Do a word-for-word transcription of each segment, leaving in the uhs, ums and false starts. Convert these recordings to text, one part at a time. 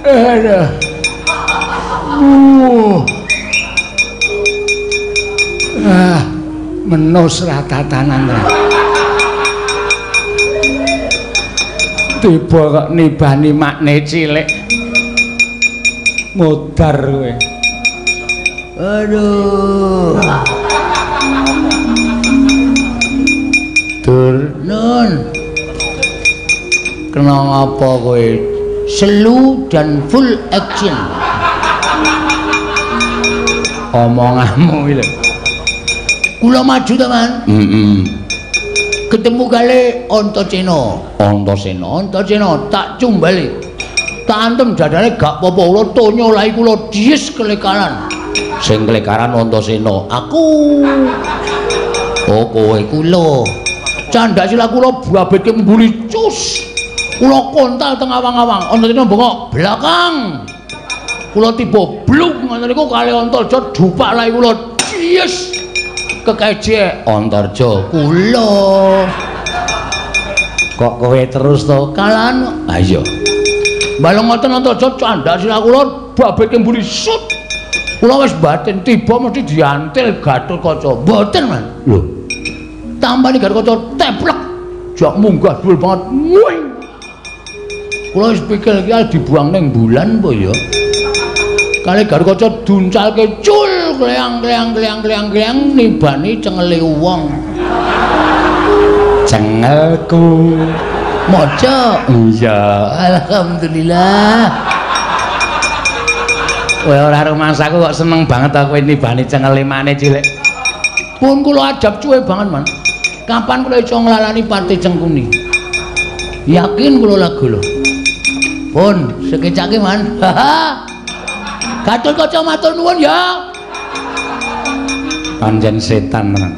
Aduh. Uh. Ah, menos ratatanan. Tiba kok nibani makne cilik. Modar kowe. Aduh. Dur nun. Kena ngapa kowe? Selu dan full action. Omonganmu iki lho. Kula maju ta, Man? Heeh. Ketemu kali Antasena. Antasena, Antasena tak cumbali. Tak antem dadane gak apa-apa kula tonyo lahi kula dies kelekaran. Sing kelekaran Antasena. Aku. Oh, kowe kula. Candhak sila kula babetke mbuli cus. Kula kontal teng awang-awang. Antasena bengok belakang. Kula tiba bluk ngono niku kali Antarja dupak lahi kula dies. Kekeje Antarja kula. Kok kowe terus to kalan? Ha iya. Balung ngoten Antarja candhak sila kula babetke mburi sut. Kula wis batin tiba mesti diantil Gatotkaca. Mboten, Man. Lho. Tampani Gatotkaca teplek. Jak munggah dhuwur banget. Wing. Kula wis pikir iki dibuang ning bulan apa ya? Kali Gatotkaca duncalke cul kleang kleang kleang kleang kleang nibani cengele wong. Cengelku maca. Iya, alhamdulillah. Kowe ora rumangsaku kok seneng banget aku nibani cengele mane cilik. Pun kula adab cuwe banget, Man. Kapan kula iso nglalani Pati Cengkuni? Yakin kula lagu lho. Pun sekecake, Man. Gatotkaca matur nuwun ya. Panjen setan tenan.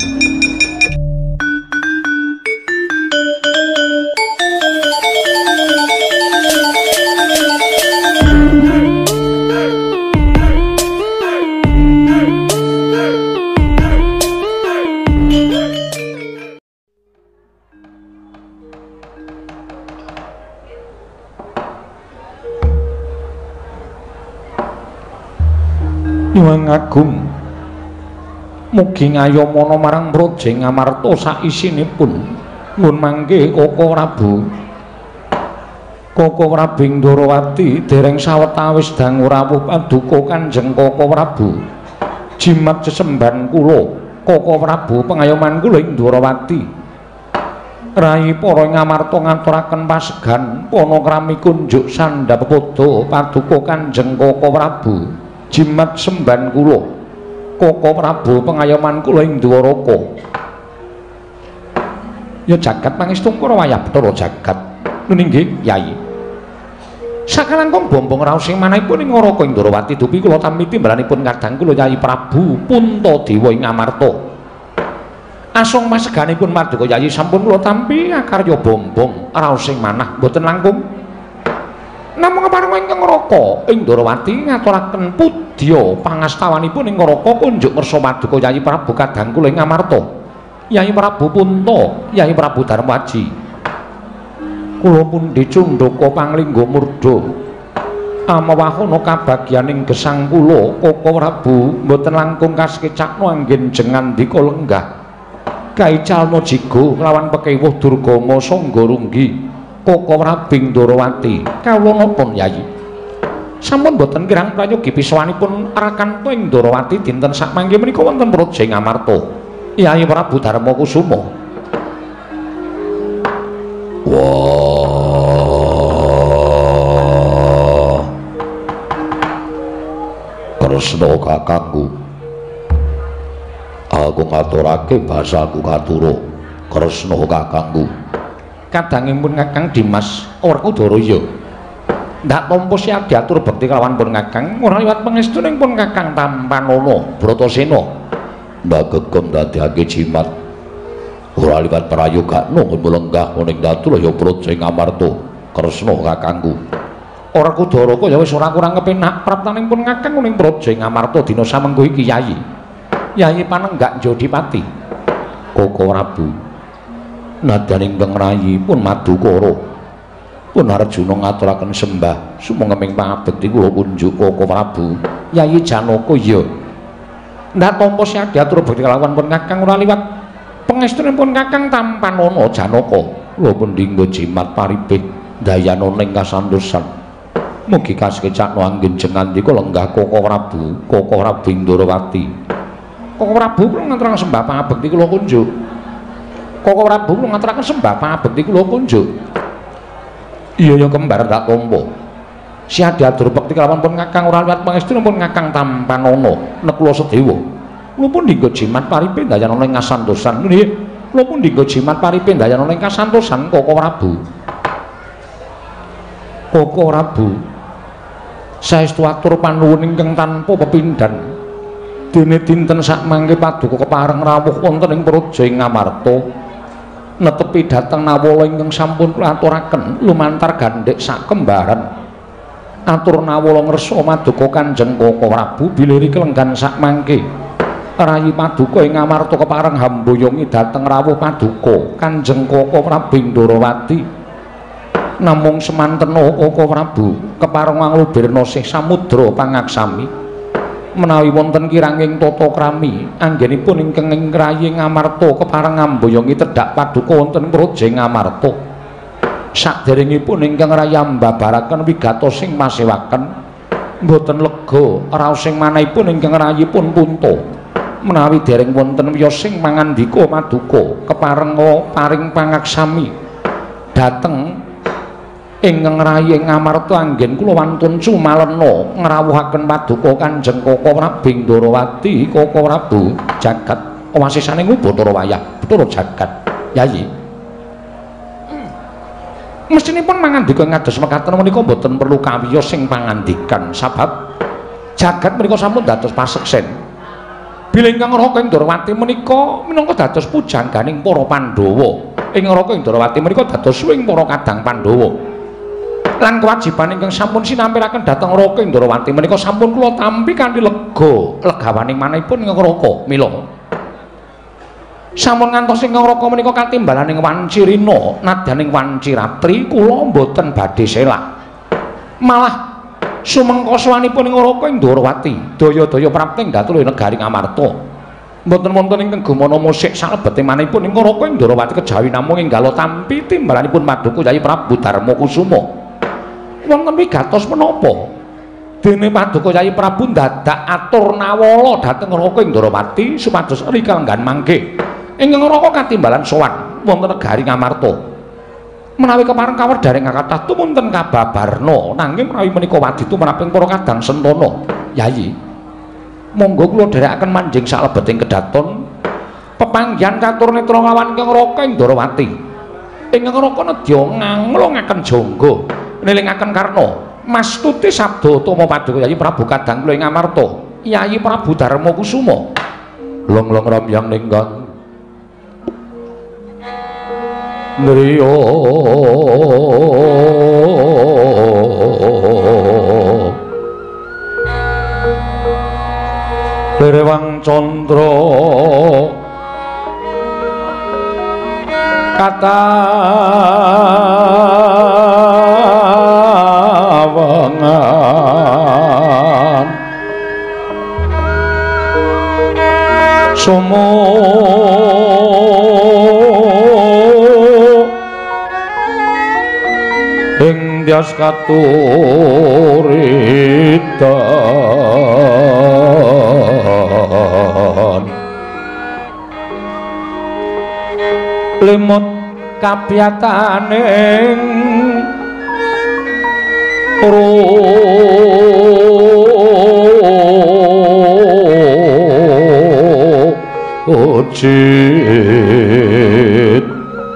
Hyang Agung mugi ngayomana marang Praja Ngamarta sak isinipun mun mangke Koko Prabu Koko Prabu Ndorowati dereng sawetawis dangu rawuh paduka Kanjeng Koko Prabu jimat sesemban kula Koko Prabu pengayoman kula ing Ndorowati Rai para Ngamarta ngaturaken pasegan panakrami kunjuk sandhapada paduka Kanjeng Koko Prabu jimat semban kula Koko Prabu pengayoman kula ing Dwaraka ya jagat pangestu para wayah Bathara jagat nggih Yai sakalangkung bombong raos sing manahipun ing Ngaraka ing Dwarawati dupi kula tampi timbalanipun kadang kula Yai Prabu Puntadewa ing Ngamarta asong maseganipun paduka Yai sampun kula tampi akarya bombong raos sing manah boten langkung namung paring ingkang Ngaraka ing Dwarawati ngaturaken pudya pangastawanipun ing Ngaraka kunjuk ngersa paduka Yai Prabu kadang kula ing Ngamarta Yai Prabu Punta Yai Prabu Darmaji kula pun dicundhaka panglingga murda amawahana kabagyaning gesang kula Koko Prabu mboten langkung kasekecakna anggen jengan dika lenggah kaicalna jiga lawan pekewuh Durgama sangga runggi Koko Prabu Ndorowati kawula napa Yai sampun boten kirang prayogi pisawanipun rakanto ing Ndorowati dinten sakmangke menika wonten Praja Ngamarta Yai Prabu Darmakusuma wah Kresna kakangku aku ngaturake basaku katura Kresna kakangku kadangipun Kakang Dimas Werkudara ndak tampa siap diatur bekti kelawan pun Kakang ora liwat pangestuning pun Kakang Tampanana Bratasena mbagegem dadekake jimat ora liwat prayoga nuwun mulenggah ning Datulaya Praja Ngamarta Kresna kakangku Werkudara kaya wis ora kurang kepenak praptaning pun Kakang ning Praja Ngamarta dina samengko iki Yai Yai Panenggak Jodipati Koko Prabu nadaning Kang Rayi pun Madukara pun Arjuna ngaturaken sembah sumenging pangabekti kula kunjuk Koko Prabu Yayi Janaka ya ndak tampa siadi atur bekti kelawan pun Kakang ora liwat pangestunipun Kakang Tampanana Janaka kula pun dinggo jimat paribeh dayana ning kasantosan mugi kasekecakno anggen ngandika lenggah Koko Prabu Koko Prabu Indrawati Koko Prabu kula ngaturaken sembah pangabekti kula kunjuk Koko Prabu kula ngaturaken sembah pangabekti kula kunjuk iya ya kembar tak tampa siadi atur bekti kelawan pun Kakang ora liwat pangestunipun Kakang Tampanana nek kula sedewa kula pun dinggo jimat paribeh dayana ning kasantosan nggih kula pun dinggo jimat paribeh dayana ning kasantosan Koko Prabu Koko Prabu saestu atur panuwun ingkang tanpa pepindhan dene dinten sak mangke paduka kepareng rawuh wonten ing praja ing Ngamarta netepi dhateng nawala ingkang sampun kula aturaken lumantar gandhek sak kembaran atur nawala ngersa maduka Kanjeng Koko Prabu bilih kelenggan sak mangke rayi paduka ing Ngamarta kepareng hamboyongi dhateng rawuh paduka Kanjeng Koko Prabu Indrawati namung semantena Koko Prabu kepareng manglubirna sih samudra pangaksami menawi wonten kiranging tata krami anggenipun ingkang ing rayi Ngamarta kepareng ngamboyongi tedhak paduka wonten praja Ngamarta saderengipun ingkang raya mbabaraken wigatos sing masewaken mboten lega raos sing manahipun ingkang rayipun punta menawi dereng wonten wiyos sing mangandika maduka kepareng paring pangaksami dhateng ingkang rayi Ngamarta anggen kula wantun cumalena ngrawuhaken paduka Kanjeng Koko Prabu Indrawati Koko Prabu jagat wasisane Bathara Wayah Bathara jagat Yayi mestinipun mangandika ngados mekaten menika boten perlu kawiyos sing pangandikan sabab jagat menika sampun dados paseksen bilih ingkang Raka Indrawati menika minangka dados pujangganing para Pandhawa ing Raka Indrawati menika dados suwing para kadang Pandhawa lan kewajiban ingkang sampun sinampiraken dhateng Raka Indrawati menika sampun kula tampi kanthi lega legawaning manahipun ingkang Raka mila sampun ngantos ingkang Raka menika katimbalaning wancirina nadyaning wanciratri kula mboten badhe selak malah sumengko sawanipun ing Raka Indrawati daya-daya prapting datul negari Ngamarta mboten wonten ingkang gumana musik salebete manahipun ing Raka Indrawati kejawi namung enggal tampi timbalanipun paduka Yayi Prabu Darma Kusuma wonten wigatos menapa dene paduka Yayi Prabu dadak atur nawala dhateng Raka Indrawati supados rikalenggan mangke ingkang Raka katimbalan sowan wonten negari Ngamarta menawi kepareng kawerdaring kathah tumunten kababarna nanging menawi menika waditu menaping para kadang sentana Yayi monggo kula dherekaken manjing salebeting kedaton pepanggihan katur netra lawan ingkang Raka Indrawati ingkang Raka nedya ngamlungaken jangga nelingaken karna mastuti sabda utama paduka Yayi Prabu kadang kula ing Ngamarta Yayi Prabu Darma Kusuma long-long ramyang ninggang Driya Lirewang Candra katawangan sumo ing dias katuritan limut kapiyataning rujit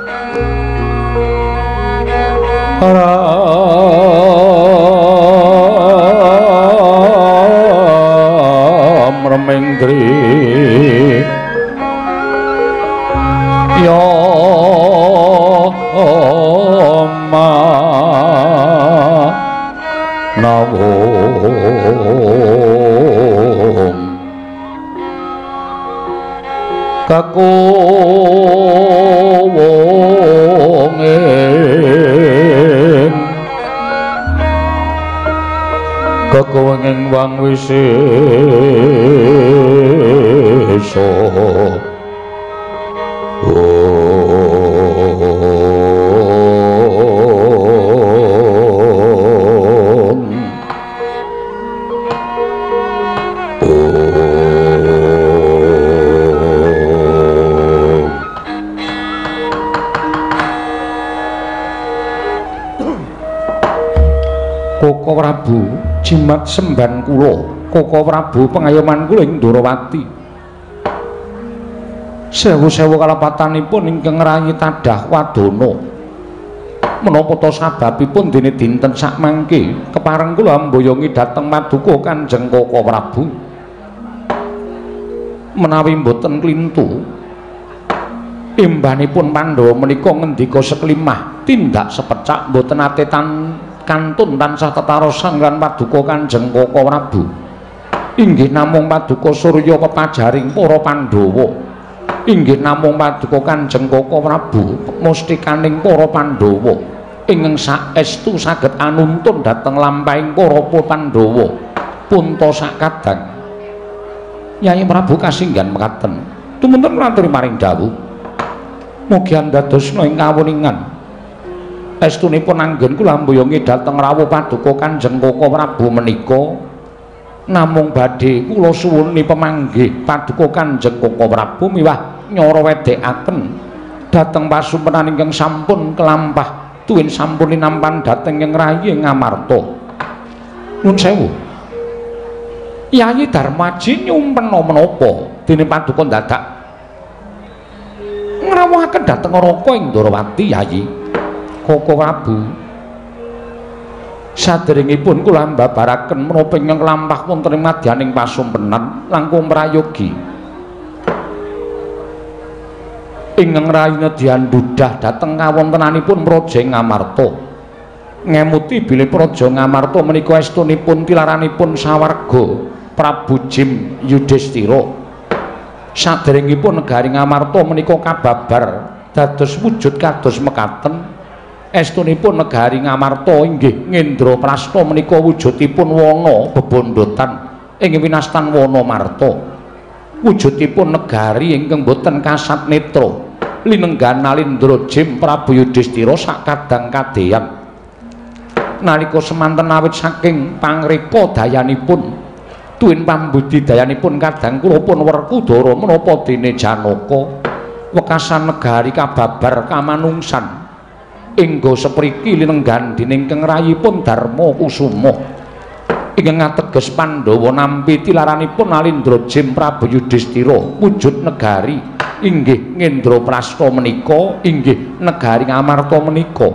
ram remengdri ya ma nawung kakuwung ing kekuwenging wang wisesa Koko Prabu jimat semban kula Koko Prabu pengayoman kula ing Ndorowati sewu-sewu kalepatanipun ingkang ngrangi tadah wadana menapa ta sababipun dene dinten sakmangke kepareng kula mboyongi dhateng Paduka Kanjeng Koko Prabu menawi mboten klintu imbanipun Pandhawa menika ngendika seklimah tindak sepecak mboten ate tan kantun tansah tetarosan lan Paduka Kanjeng Koko Prabu inggih namung Paduka Surya pepajaring para Pandhawa inggih namung Paduka Kanjeng Koko Prabu mustikaning para Pandhawa ingkang saestu saged anuntun dhateng lampahing para Pandhawa punta sakadang Nyai Prabu kasinggan mekaten tumunten ngaturi maring dawuh mugi andadosna ing kawuningan estunipun anggen kula mboyongi dhateng rawuh Paduka Kanjeng Koko Prabu menika namung badhe kula suwuni pemanggih Paduka Kanjeng Koko Prabu miwah nyara wedhekaken dhateng pasumpenan ingkang sampun kelampah tuwin sampun linampan dhateng ing rayi Ngamarta. Nuwun sewu. Yayi Darmaji nyumpena menapa dene Paduka dadak ngrawuhaken dhateng Raka ing Ndorowati Yayi Koko Prabu saderengipun kula mbabaraken menapa ingkang lampah wonten ing madyaning pasumpenan langkung prayogi ingkang rayi nedyan dudah dhateng kawontenanipun Praja Ngamarta ngemuti bilih Praja Ngamarta menika estunipun tilaranipun sawarga Prabu Jim Yudhistira saderengipun negari Ngamarta menika kababar dados wujud kados mekaten estunipun negari Ngamarta inggih Ngendraprasta menika wujudipun wana bebondotan ing winastan wana Marta wujudipun negari ingkang boten kasat netra linenggan Nalindra Jim Prabu Yudhistira sakadang kadeyan nalika semanten awit saking pangreka dayanipun tuwin pambudidayanipun kadang kula pun Werkudara menapa dene Janaka wekasan negari kababar kamanungsan ingga sepriki linenggan dening kengrayipun Darma Kusuma ingkang ateges Pandhawa nampi tilaranipun Nalindra Jim Prabu Yudhistira wujud negari inggih Ngendraprasta menika inggih negari Ngamarta menika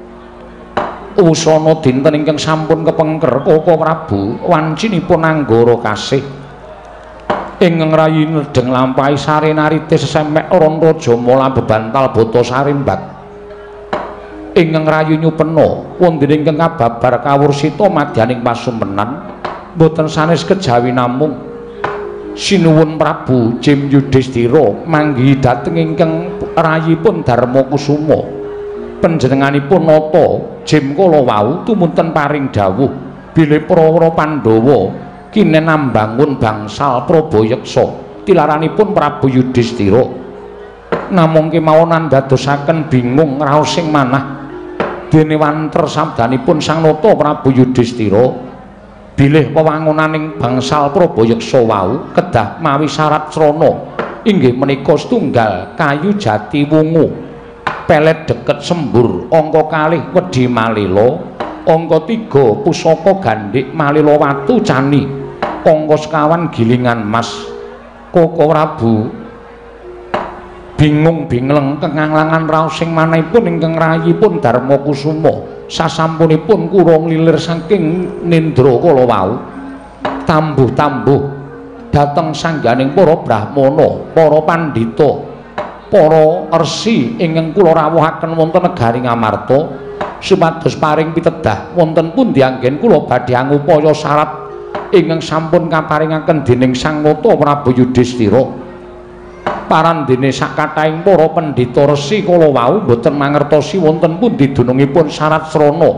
usana dinten ingkang sampun kepengker Koko Prabu wancinipun anggara kasih ingkang rayi nedeng lampahi sarenarite sesemek ron raja mola bebantal bata sarimbak ingkang rayu nyupena wonten ingkang kababar kawursita madyaning pasumpenan boten sanes kejawi namung sinuwun Prabu Jim Yudhistira manggihi dhateng ingkang rayipun Darma Kusuma panjenenganipun nata Jim kala wau tumunten paring dawuh bilih para Pandhawa kinenambangun bangsal Prabayeksa tilaranipun Prabu Yudhistira namung kemawon andadosaken bingung raosing manah dene wanter sabdanipun Sang Nata Prabu Yudhistira bilih wewangunaning bangsal Prabayeksa wau kedah mawi syarat srana inggih menika setunggal kayu jati wungu pelet deket sembur angka kalih wedi malila angka tiga pusaka gandhik malila watu cani angka sekawan gilingan mas Koko Prabu bingung bingleng kenganglangan raosing manahipun ingkang rayipun Darma Kusuma sasampunipun kurang lilir saking nindra kala wau tambuh-tambuh dhateng sangganing para brahmana para pandhita para resi ingkang kula rawuhaken wonten negari Ngamarta supados paring pitedah wonten pundi anggen kula badhe ngupaya syarat ingkang sampun kaparingaken dening Sang Nata Prabu Yudhistira parandene sakataing para pendhita resi kala wau boten mangertosi wonten pundi dunungipun syarat srana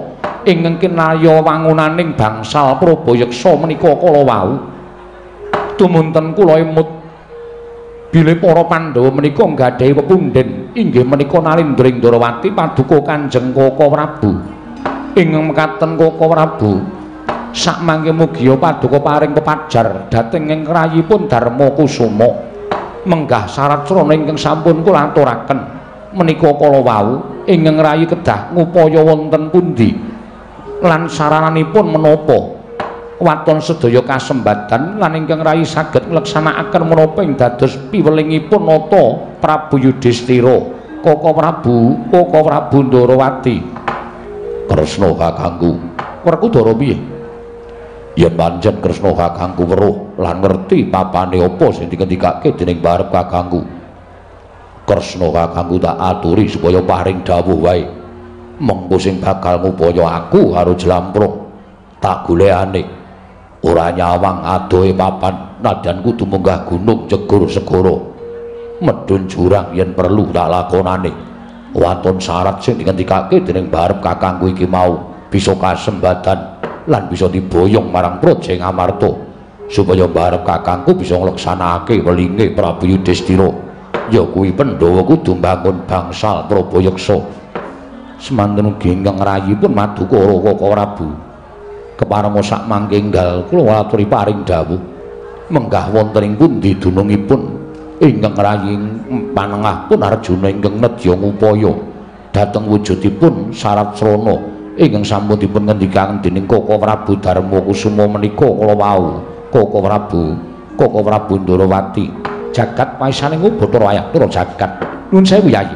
ingkang kinarya wangunaning bangsal Prabayeksa menika kala wau tumunten kula emut bilih para Pandhawa menika nggadahi pepundhen inggih menika Nalindring Ndarawati paduka Kanjeng Kaka Prabu ingkang mekaten Kaka Prabu sakmangke mugia paduka paring pepajar dhateng ing rayipun Darma Kusuma menggah sarat srana ingkang sampun kula aturaken menika kala wau ingkang rayi kedah ngupaya wonten pundi lan sarananipun menapa waton sedaya kasembadan lan ingkang rayi saged ngleksanakaken menapa ing dados piwelingipun nata Prabu Yudhistira Kaka Prabu Kaka Prabu Ndarawati Kresna kakangku Werkudara piye yen pancen Kresna kakangku weruh lan ngerti papane apa sing dikendikake dening barep kakangku Kresna kakangku tak aturi supaya paring dawuh wae mengko sing bakal ngupaya aku karo Jlamprung tak golekane ora nyawang adohe papan nadyan kudu munggah gunung jegur segara medhun jurang yen perlu tak lakonane wonten syarat sing dikendikake dening barep kakangku iki mau bisa kasembadan lan bisa diboyong marang Praja Ngamarta supaya barep kakangku bisa ngleksanakake welinge Prabu Yudhistira ya kuwi Pandhawa kudu mbangun bangsal Prabayeksa semanten ugi ingkang rayipun Madukara Kaka Prabu kepareng sak mangke enggal kula aturi paring dawuh menggah wonten ing pundi dunungipun ingkang rayi panengah pun Arjuna ingkang nedya ngupaya dhateng wujudipun sarat srana ingkang sampun dipun ngendikaken dening Kaka Prabu Darma Kusuma menika kala wau Kaka Prabu Kaka Prabu Ndarawati jagat paisane ngubata Ayatra jagat nuwun sewu Yayi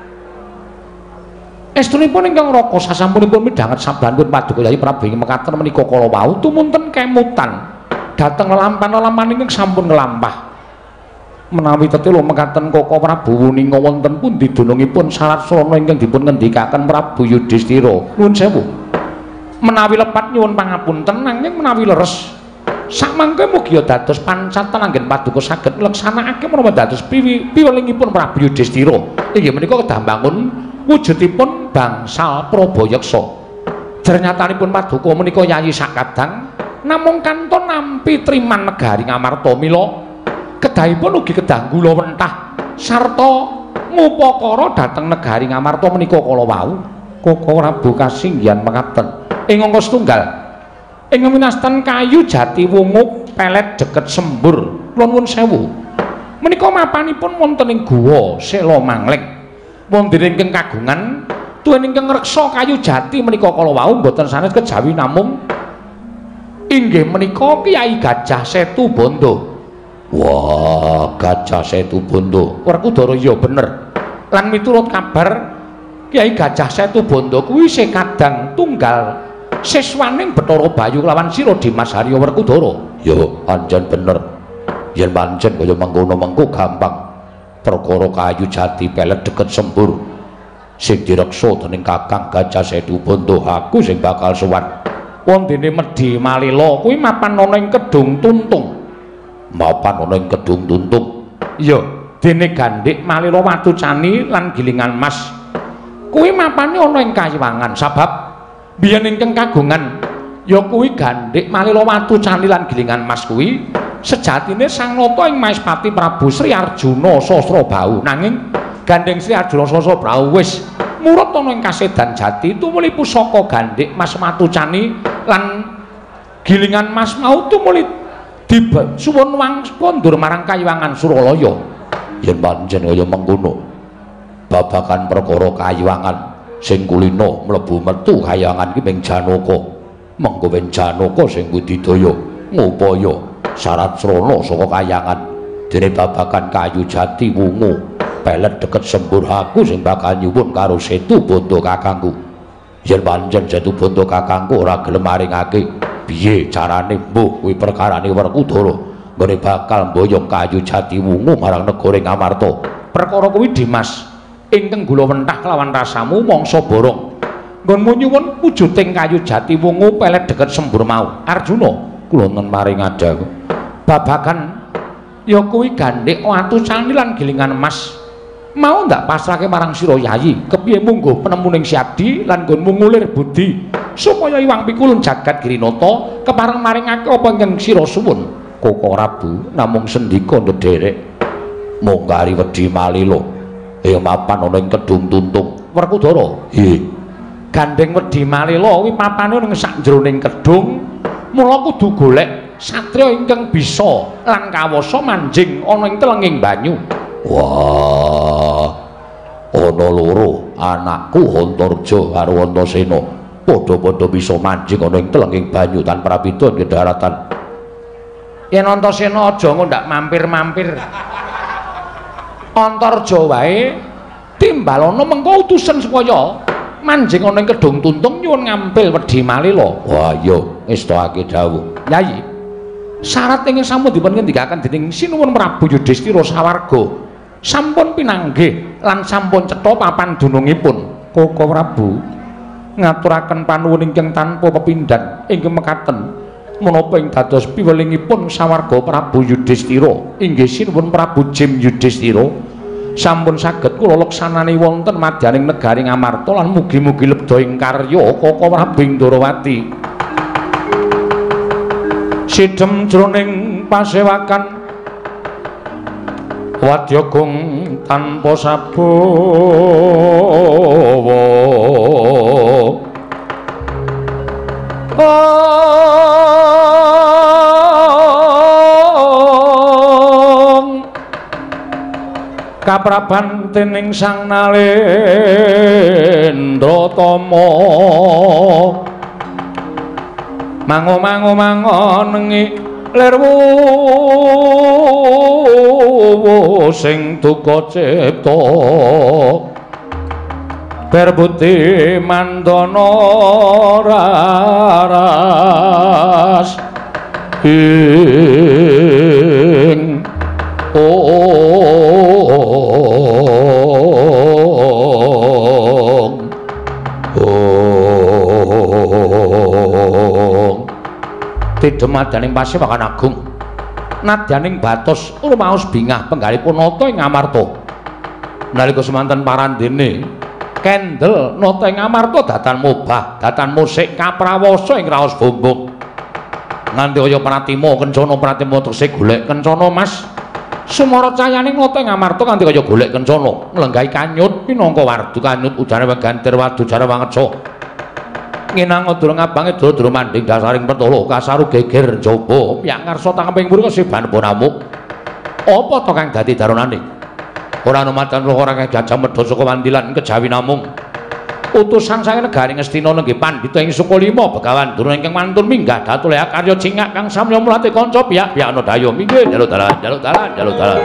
estunipun ingkang raka sasampunipun midhanget sabanipun paduka Yayi Prabu ing mekaten menika kala wau tumunten kemutan dhateng lelampahan-lelampahan ingkang sampun nglampah menawi tetelo mekaten Kaka Prabu wuninga wonten pundi dunungipun sarat srana ingkang dipun ngendikaken Prabu Yudhistira nuwun sewu menawi lepat nyuwun pangapunten nanging menawi leres sakmangke mugia dados pancatan anggen paduka saged ngleksanakake menapa dados piwelingipun Prabu Yudhistira inggih menika kedah mbangun wujudipun bangsal Prabayeksa jernyatanipun paduka menika Yayi sakadang namung kanton nampi triman negari Ngamarta mila kedahipun ugi kedah gula wentah sarta ngupakara dhateng negari Ngamarta menika kala wau Kaka Prabu kasinggihan mekaten ing angka setunggal ing winastan kayu jati wungu pelet deket sembur nuwun sewu menika mapanipun wonten ing guwa Sela Mangling wonten ingkang kagungan tuwin ingkang reksa kayu jati menika kala wau boten sanes kejawi namung inggih menika Kyai Gajah Setu Banda. Wah, Gajah Setu Banda. Werkudara iya bener. Lan miturut kabar Kyai Gajah Setu Banda kuwi isih kadang tunggal siswaning Bathara Bayu lawan sira Dimas Harya Werkudara. Ya, pancen bener. Yen pancen kaya mengkono mengko gampang. Perkara kayu jati pelet deket sembur sing direksa dening Kakang Gajah Setu Banda aku sing bakal sowan. Wondene Medhi Malila kuwi mapan ana ing Kedung Tuntung. Mapan ana ing Kedung Tuntung. Iya, dene Gandhik Malila Watucani lan Gilingan Mas. Kuwi mapane ana ing Kayiwangan sabab biyen ingkang kagungan ya kuwi Gandhik Malila Watucani lan Gilingan Mas kuwi sejatine sang nata ing Maespati Prabu Sri Arjuna Sasrabau. Nanging Gandheng Sri Arjuna Sasrabau wis murut ana ing kasedan jati tumuli pusaka Gandhik Mas Watucani lan Gilingan Mas mau tumuli disuwun wangkondur marang Kayiwangan Suralaya. Yen pancen kaya mengkono babagan perkara Kayiwangan sing kulino mlebu metu Kayiwangan ki ping Janaka mengko ping Janaka sing budidaya ngupaya syarat srana saka Kayiwangan dene babagan kayu jati wungu pelet deket sembur aku sing bakal nyuwun karo Setu Banda kakangku. Yen pancen Setu Banda kakangku ora gelem maringake piye carane mbuh kuwi perkarane Werkudara nggone bakal mboyong kayu jati wungu marang negara Ngamarta. Perkara kuwi Dimas ingkang gula wentah kelawan rasamu mangsa borong nggonmu nyuwun wujuding kayu jati wungu pelet deket sembur mau. Arjuna kula nun maring adha babagan ya kuwi Gandhik Watucani lan Gilingan Mas mau ndak pasrahke marang sira Yayi kepiye mungguh penemuning Siadi lan nggonmu ngulir budi supaya Iwang Pikulun jagat Girinata kepareng maringake apa ingkang sira suwun. Koko Prabu namung sendika ndederek munggari wedi malila ya mapan ana ing Kedung Tuntung Werkudara. Nggih. Gandeng wedi malila kuwi papane ning sak jroning kedung mula kudu golek satriya ingkang bisa lan kawasa manjing ana ing telenging banyu. Wah, ana loro anakku Antarja karo Antasena padha-padha bisa manjing ana ing telenging banyu tanpa pidon ke daratan. Yen Antasena aja ngondak mampir-mampir. Antarja wae timbalana mengko utusan supaya manjing ana ing Kedung Tuntung nyuwun ngambil wedi malila. Wah, iya ngestokake dawuh. Yayi, syarat ingkang sampun dipun ngendikaken dening Sinuwun Prabu Yudhistira sawarga sampun pinanggih lan sampun cetha papan dunungipun. Koko Prabu ngaturaken panuwun ingkang tanpa pepindhan inggih mekaten menapa ing dados piwelingipun sawarga Prabu Yudhistira inggih Sinuwun Prabu Jim Yudhistira sampun saged kula leksanani wonten madyaning negari Ngamarta lan mugi-mugi lebda ing karya Koko Prabu Indrawati sidhem jroning pasewakan Wadyagung tanpa sabawa Om kapraban dening Sang Nalendratama mango-mango-mangonengi lerwu sing duka cipta berbuti mandana raras ing ong ong tidemadaning pasewakan agung nadyaning batos rumaos bingah penggalipun nata ing Ngamarta nalika semanten parandene kendel nata ing Ngamarta datan mobah datan musik kaprawasa ing raos bombong nganti kaya pratima kencana pratima tegese golek kencana Mas sumara cayaning nata ing Ngamarta kanthi kaya golek kencana nglenggahi kanyut pinangka wardu kanyut udane wegantir wadu jare wangeca nginang durung abange dulu-dulu manding dasaring petolo kasaru geger njaba piyak ngarsa tangkeping mriko siban ponamuk apa to kang dadi daronane ora ana matan ora kang jajah medha saka wandilan kejawi namung utusan saking negari Ngastina nenggih pandhita ing Sukalima Begawan Durna ingkang mantun minggah dhatulih karya cingak kang samya mulate kanca piyak-piyak ana daya minggih jaluk dalan jaluk dalan jaluk dalan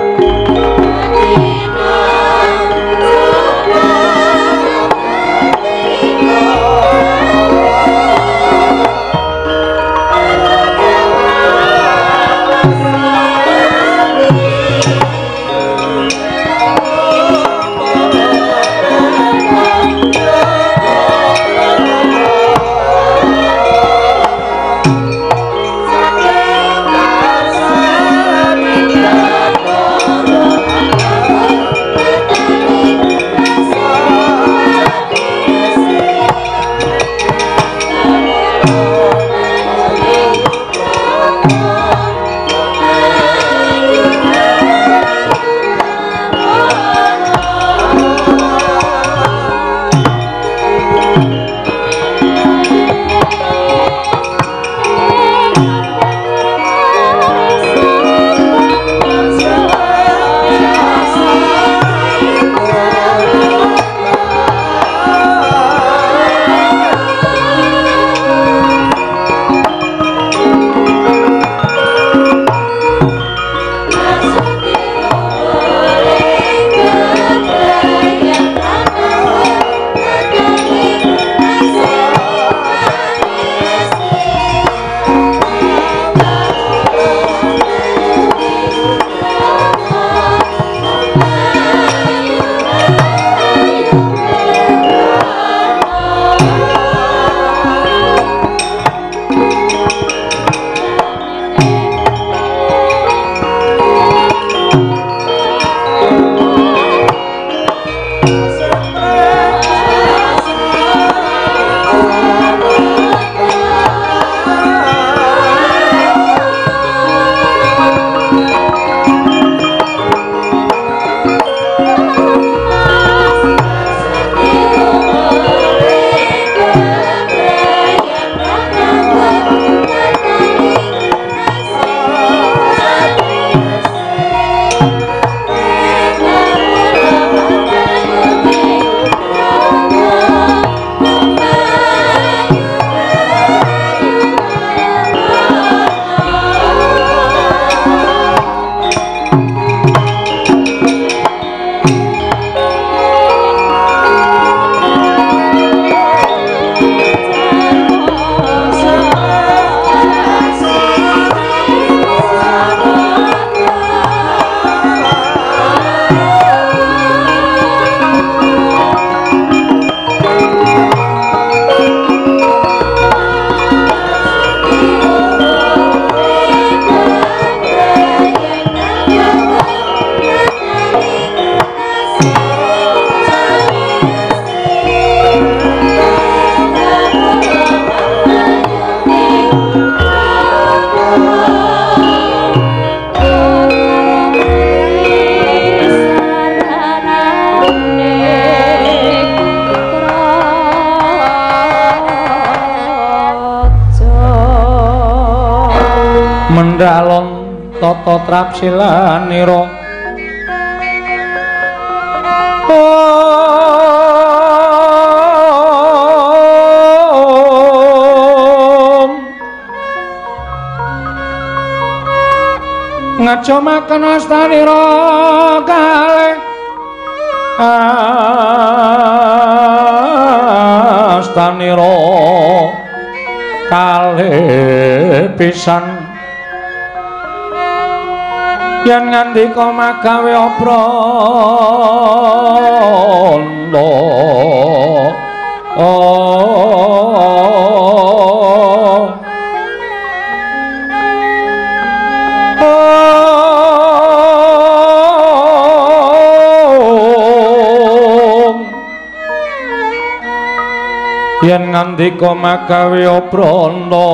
mendalon tata trapsilanira ngajomaken astanira kalih astanira kalih pisan yen ngandika magawe obrana oh yen ngandika magawe obrana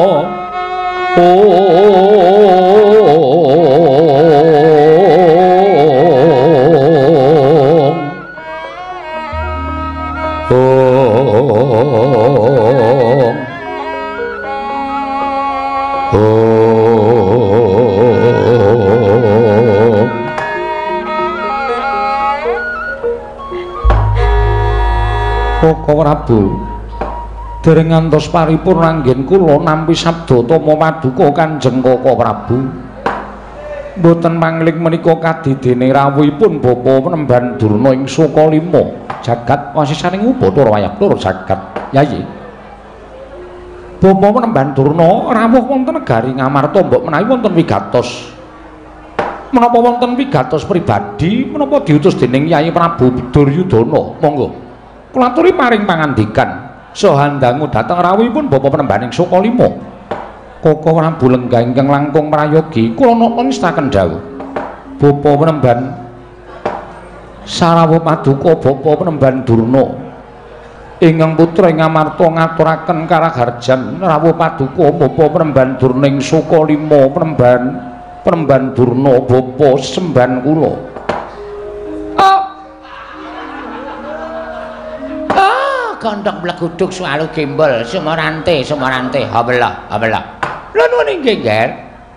Koko Prabu dereng ngantos paripurna anggen kula nampi sabda tama paduka Kanjeng Koko Prabu mboten mangling menika kadidene rawuhipun Bapa Penemban Durna ing Sukalima jagat wasisaning Bathara Wayapura jagat yayi Bapa Penemban Durna rawuh wonten negari Ngamarta mbok menawi wonten wigatos menapa wonten wigatos pribadi menapa diutus dening Yayi Prabu Duryudana monggo kula aturi paring pangandikan saha ndangu dhateng rawuhipun Bapa Penembaning Sukalima Koko Prabu lenggah ingkang langkung prayogi kula napa ngestaken dawuh Bapa Penemban sarawuh paduka Bapa Penemban Durna ingkang putra ing Ngamarta ngaturaken karaharjan rawuh paduka Bapa Penemban Durna ing Sukalima Penemban Penemban Durna Bapa semban kula kondok bleguduk selalu gimbal sumarante sumarante habelah habelah lho nuwun inggih Nger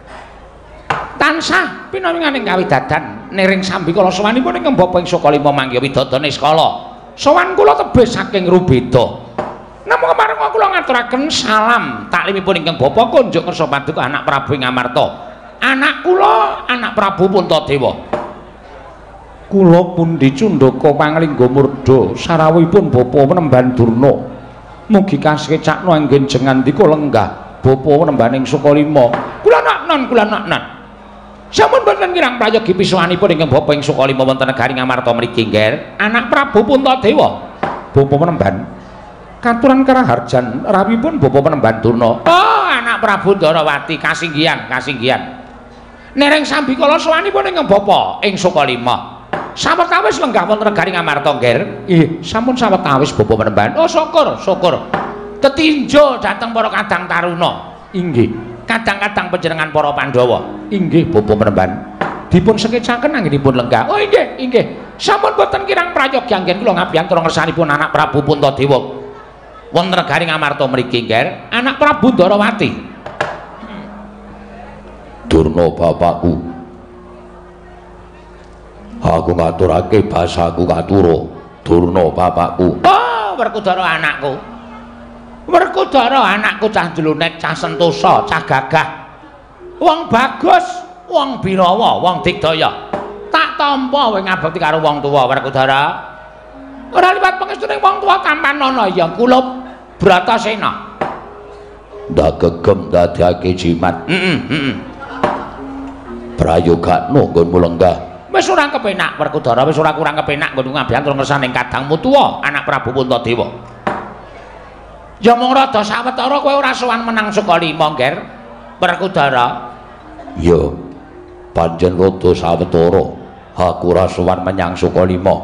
tansah pinawinganing kawidadan niring sambikala sowanipun ing Bapa ing Sukalima mangya widodane skala sowan kula tebih saking Rubeda namung kemareng kula ngaturaken salam taklimipun ingkang Bapa kunjuk kersa paduka anak Prabu ing Ngamarta anak kula anak Prabu Puntadewa kula pundi Cundaka Panglingga Murda sarawuhipun Bapa Penemban Durna mugi kasekecakna anggen jengandika lenggah Bapa Penembaning Sukalima kula naknon kula naknon sampun boten kirang prayogi pisuwanipun ingkang Bapa ing Sukalima wonten negari Ngamarta mriki Nger anak Prabu Puntadewa Bapa Penemban katuran karaharjan rawuhipun Bapa Penemban Durna oh anak Prabu Ndarawati kasinggihan kasinggihan nereng sambikala sawanipun ingkang Bapa ing Sukalima sawetawis lenggah wonten negari Ngamarta Nger nggih sampun sawetawis Bapa Penemban oh syukur syukur tetinjo dhateng para kadang taruna inggih kadang-kadang panjenengan para Pandhawa inggih Bapa Penemban dipun sekecaken anggenipun lenggah oh inggih inggih sampun boten kirang prayogi anggen kula ngabiyantura ngersanipun anak Prabu Puntadewa wonten negari Ngamarta mriki Nger anak Prabu Ndarawati Durna bapakku aku ngaturake basaku katura Durna bapakku oh Werkudara anakku Werkudara anakku cah jlunet cah sentosa cah gagah wong bagus wong birawa wong digdaya tak tampa kowe ngabekti karo wong tuwa Werkudara ora liwat pangestuning wong tuwa kampanana ya kula Bratasena ndak gegem dadake jimat heeh heeh prayogakno nggonmu lenggah wis ora kepenak Werkudara wis ora kurang kepenak nggon ngabiyantura ngersaning kadangmu tuwa anak Prabu Puntadewa ya mung rada sawetara kowe ora sowan menang Sukalima Nger Werkudara ya panjen rada sawetara aku ora sowan menyang Sukalima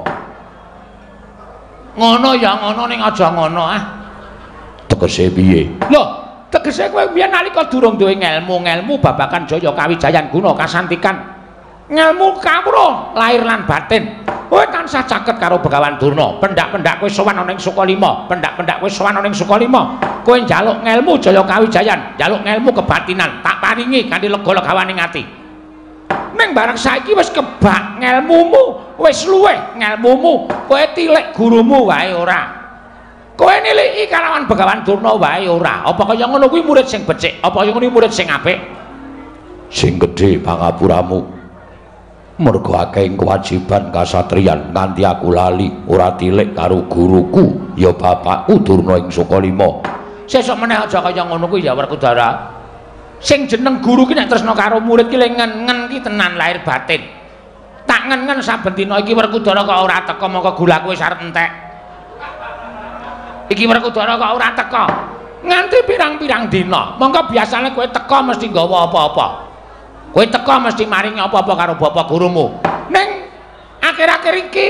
ngono ya ngono ning aja ngono ah tegese piye lho tegese kowe biyen nalika durung duwe ngelmu ngelmu babakan jaya kawijayan guna kasantikan ngelmu kawruh lahir lan batin kowe tansah caket karo Begawan Durna. Pendak-pendak kowe sowan ana ing Sukalima, pendak-pendak kowe sowan ana ing Sukalima. Kowe njaluk ngelmu Jaya Kawijayan, njaluk ngelmu kebatinan, tak paringi kanthi lega-legawaning ati. Ning bareng saiki wis kebak ngelmumu, wis luweh ngelmumu, kowe tilik gurumu wae ora. Kowe niliki kalawan Begawan Durna wae ora. Apa kaya ngono kuwi murid sing becik, apa kaya ngono murid sing apik? Sing gedhe pangapuramu. Mergo akeh kewajiban kasatriyan nganti aku lali ora tilik karo guruku ya bapakku Durna ing Sukalima. Sesuk meneh aja kaya ngono kuwi ya Werkudara. Sing jeneng guru ki nek tresna karo murid ki lengen-ngen ki tenan lahir batin. Tak ngen-ngen saben dina iki Werkudara kok ora teka mongko gulaku wis arep entek. Iki Werkudara kok ora teka. Nganti pirang-pirang dina. Mongko biasane kowe teka mesti nggawa apa-apa. Kowe teka mesti maringi apa-apa karo bapak gurumu. Ning akhir-akhir iki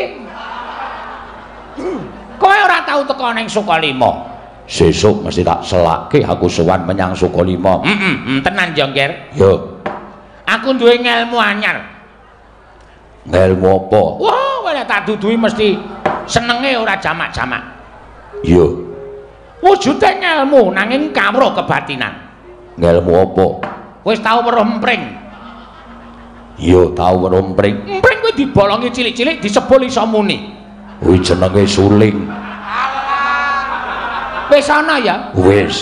kowe ora tau teka ning Sukalima. Sesuk mesti tak selake aku sowan menyang Sukalima. Heeh, mm tenan Jongker. Yo. Aku duwe ngelmu anyar. Ngelmu apa? Wah, kowe tak duduhi mesti senenge ora jamak-jamak. Yo. Wujude ngelmu nanging kawruh kebatinan. Ngelmu apa? Wis tau weruh empring. Iya tau weruh empring. Empring kuwi dibolongi cilik-cilik disebul iso muni. Kuwi jenenge suling. Wis ana ya? Wis.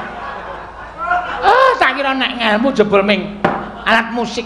Ah, tak kira nek ngelmu jebul ming alat musik.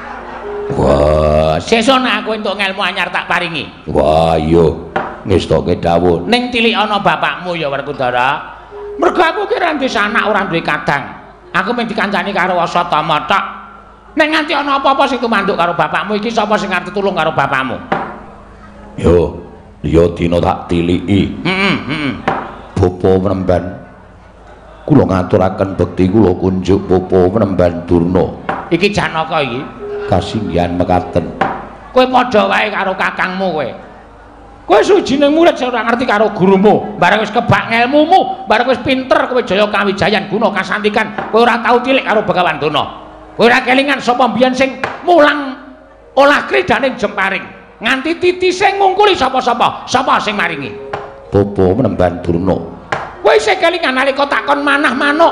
Wah, sesuk nek aku entuk ngelmu anyar tak paringi. Wah, iya. Ngestoke dawuh. Ning tilik ana bapakmu ya Werkudara. Mergo aku ki ra ndek anak ora duwe kadang. Aku mung dikancani karo Wasatama tok. Nek nganti ana apa-apa sing tumanduk karo bapakmu iki sapa sing ngarep tulung karo bapakmu? Yo, liya dina tak tiliki. Heeh, heeh. Bapa Mremban. Kula ngaturaken bekti kula kunjuk Bapa Mremban Durna. Iki Janaka iki kasinggihan mekaten. Kowe padha wae karo kakangmu kowe. Kowe sujining murid sing ora ngerti karo gurumu. Bareng wis kebak ngelmumu, bareng wis pinter kowe Jaya Kawijayan guna kasantikan, kowe ora tau tilik karo Begawan Durna. Kowe ora kelingan sapa mbiyen sing mulang olah kridaning jemparing nganti titise ngungkuli sapa-sapa sapa sing maringi Bapa Mremban Durna. Kowe isih kelingan nalika takon manah manuk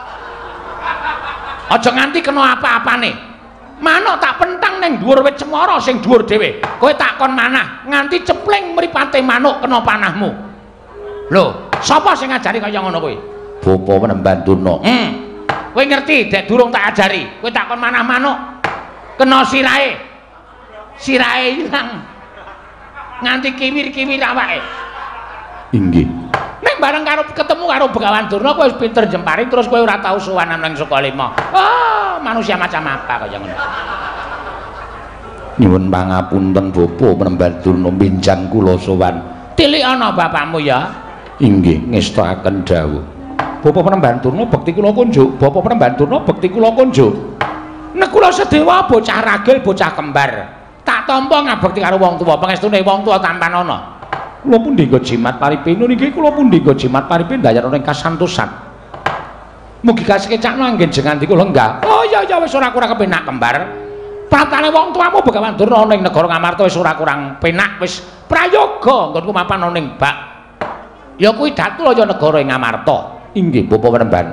aja nganti kena apa-apane manuk tak pentang ning dhuwur wit cemara sing dhuwur dhewe kowe takon manah nganti cepling mripate manuk kena panahmu. Lho sapa sing ngajari kaya ngono kowe? Bapa Mremban Durna. hmm. Kowe ngerti dek durung tak ajari. Kowe takon manah manuk kena sirahe. Sirahe ilang. Nganti kiwir-kiwir awake. Inggih. Nek bareng karo ketemu karo Begawan Durna kowe wis pinter jemparing terus kowe ora tau sowanan ning Sukalima. Ah, manusia macam apa kaya ngono. Nyuwun pangapunten Bapa Mremban Durna pinjang kula sowan. Tilik ana bapakmu ya. Inggih, ngestakaken dawuh. Bapa Mremban Durna bekti kula kunjuk, Bapa Mremban Durna bekti kula kunjuk. Nek kula sedewa bocah ragil, bocah kembar. Tak tampa ngabekti karo wong tuwa, pangestune wong tuwa tampan ana. Kula pundi nggo jimat paripin niki kula pundi nggo jimat paripin dayar ning kasantosan. Mugi kasekecakno anggen jengan kula enggak. Oh iya iya wis ora kurang kepenak kembar. Pratane wong tuamu Begawan Durna ning negara Ngamarta wis ora kurang penak wis prayoga nggonku mapan ning bak. Ya kuwi Datulaya negara ing Ngamarta. Inggih Bapa Mremban.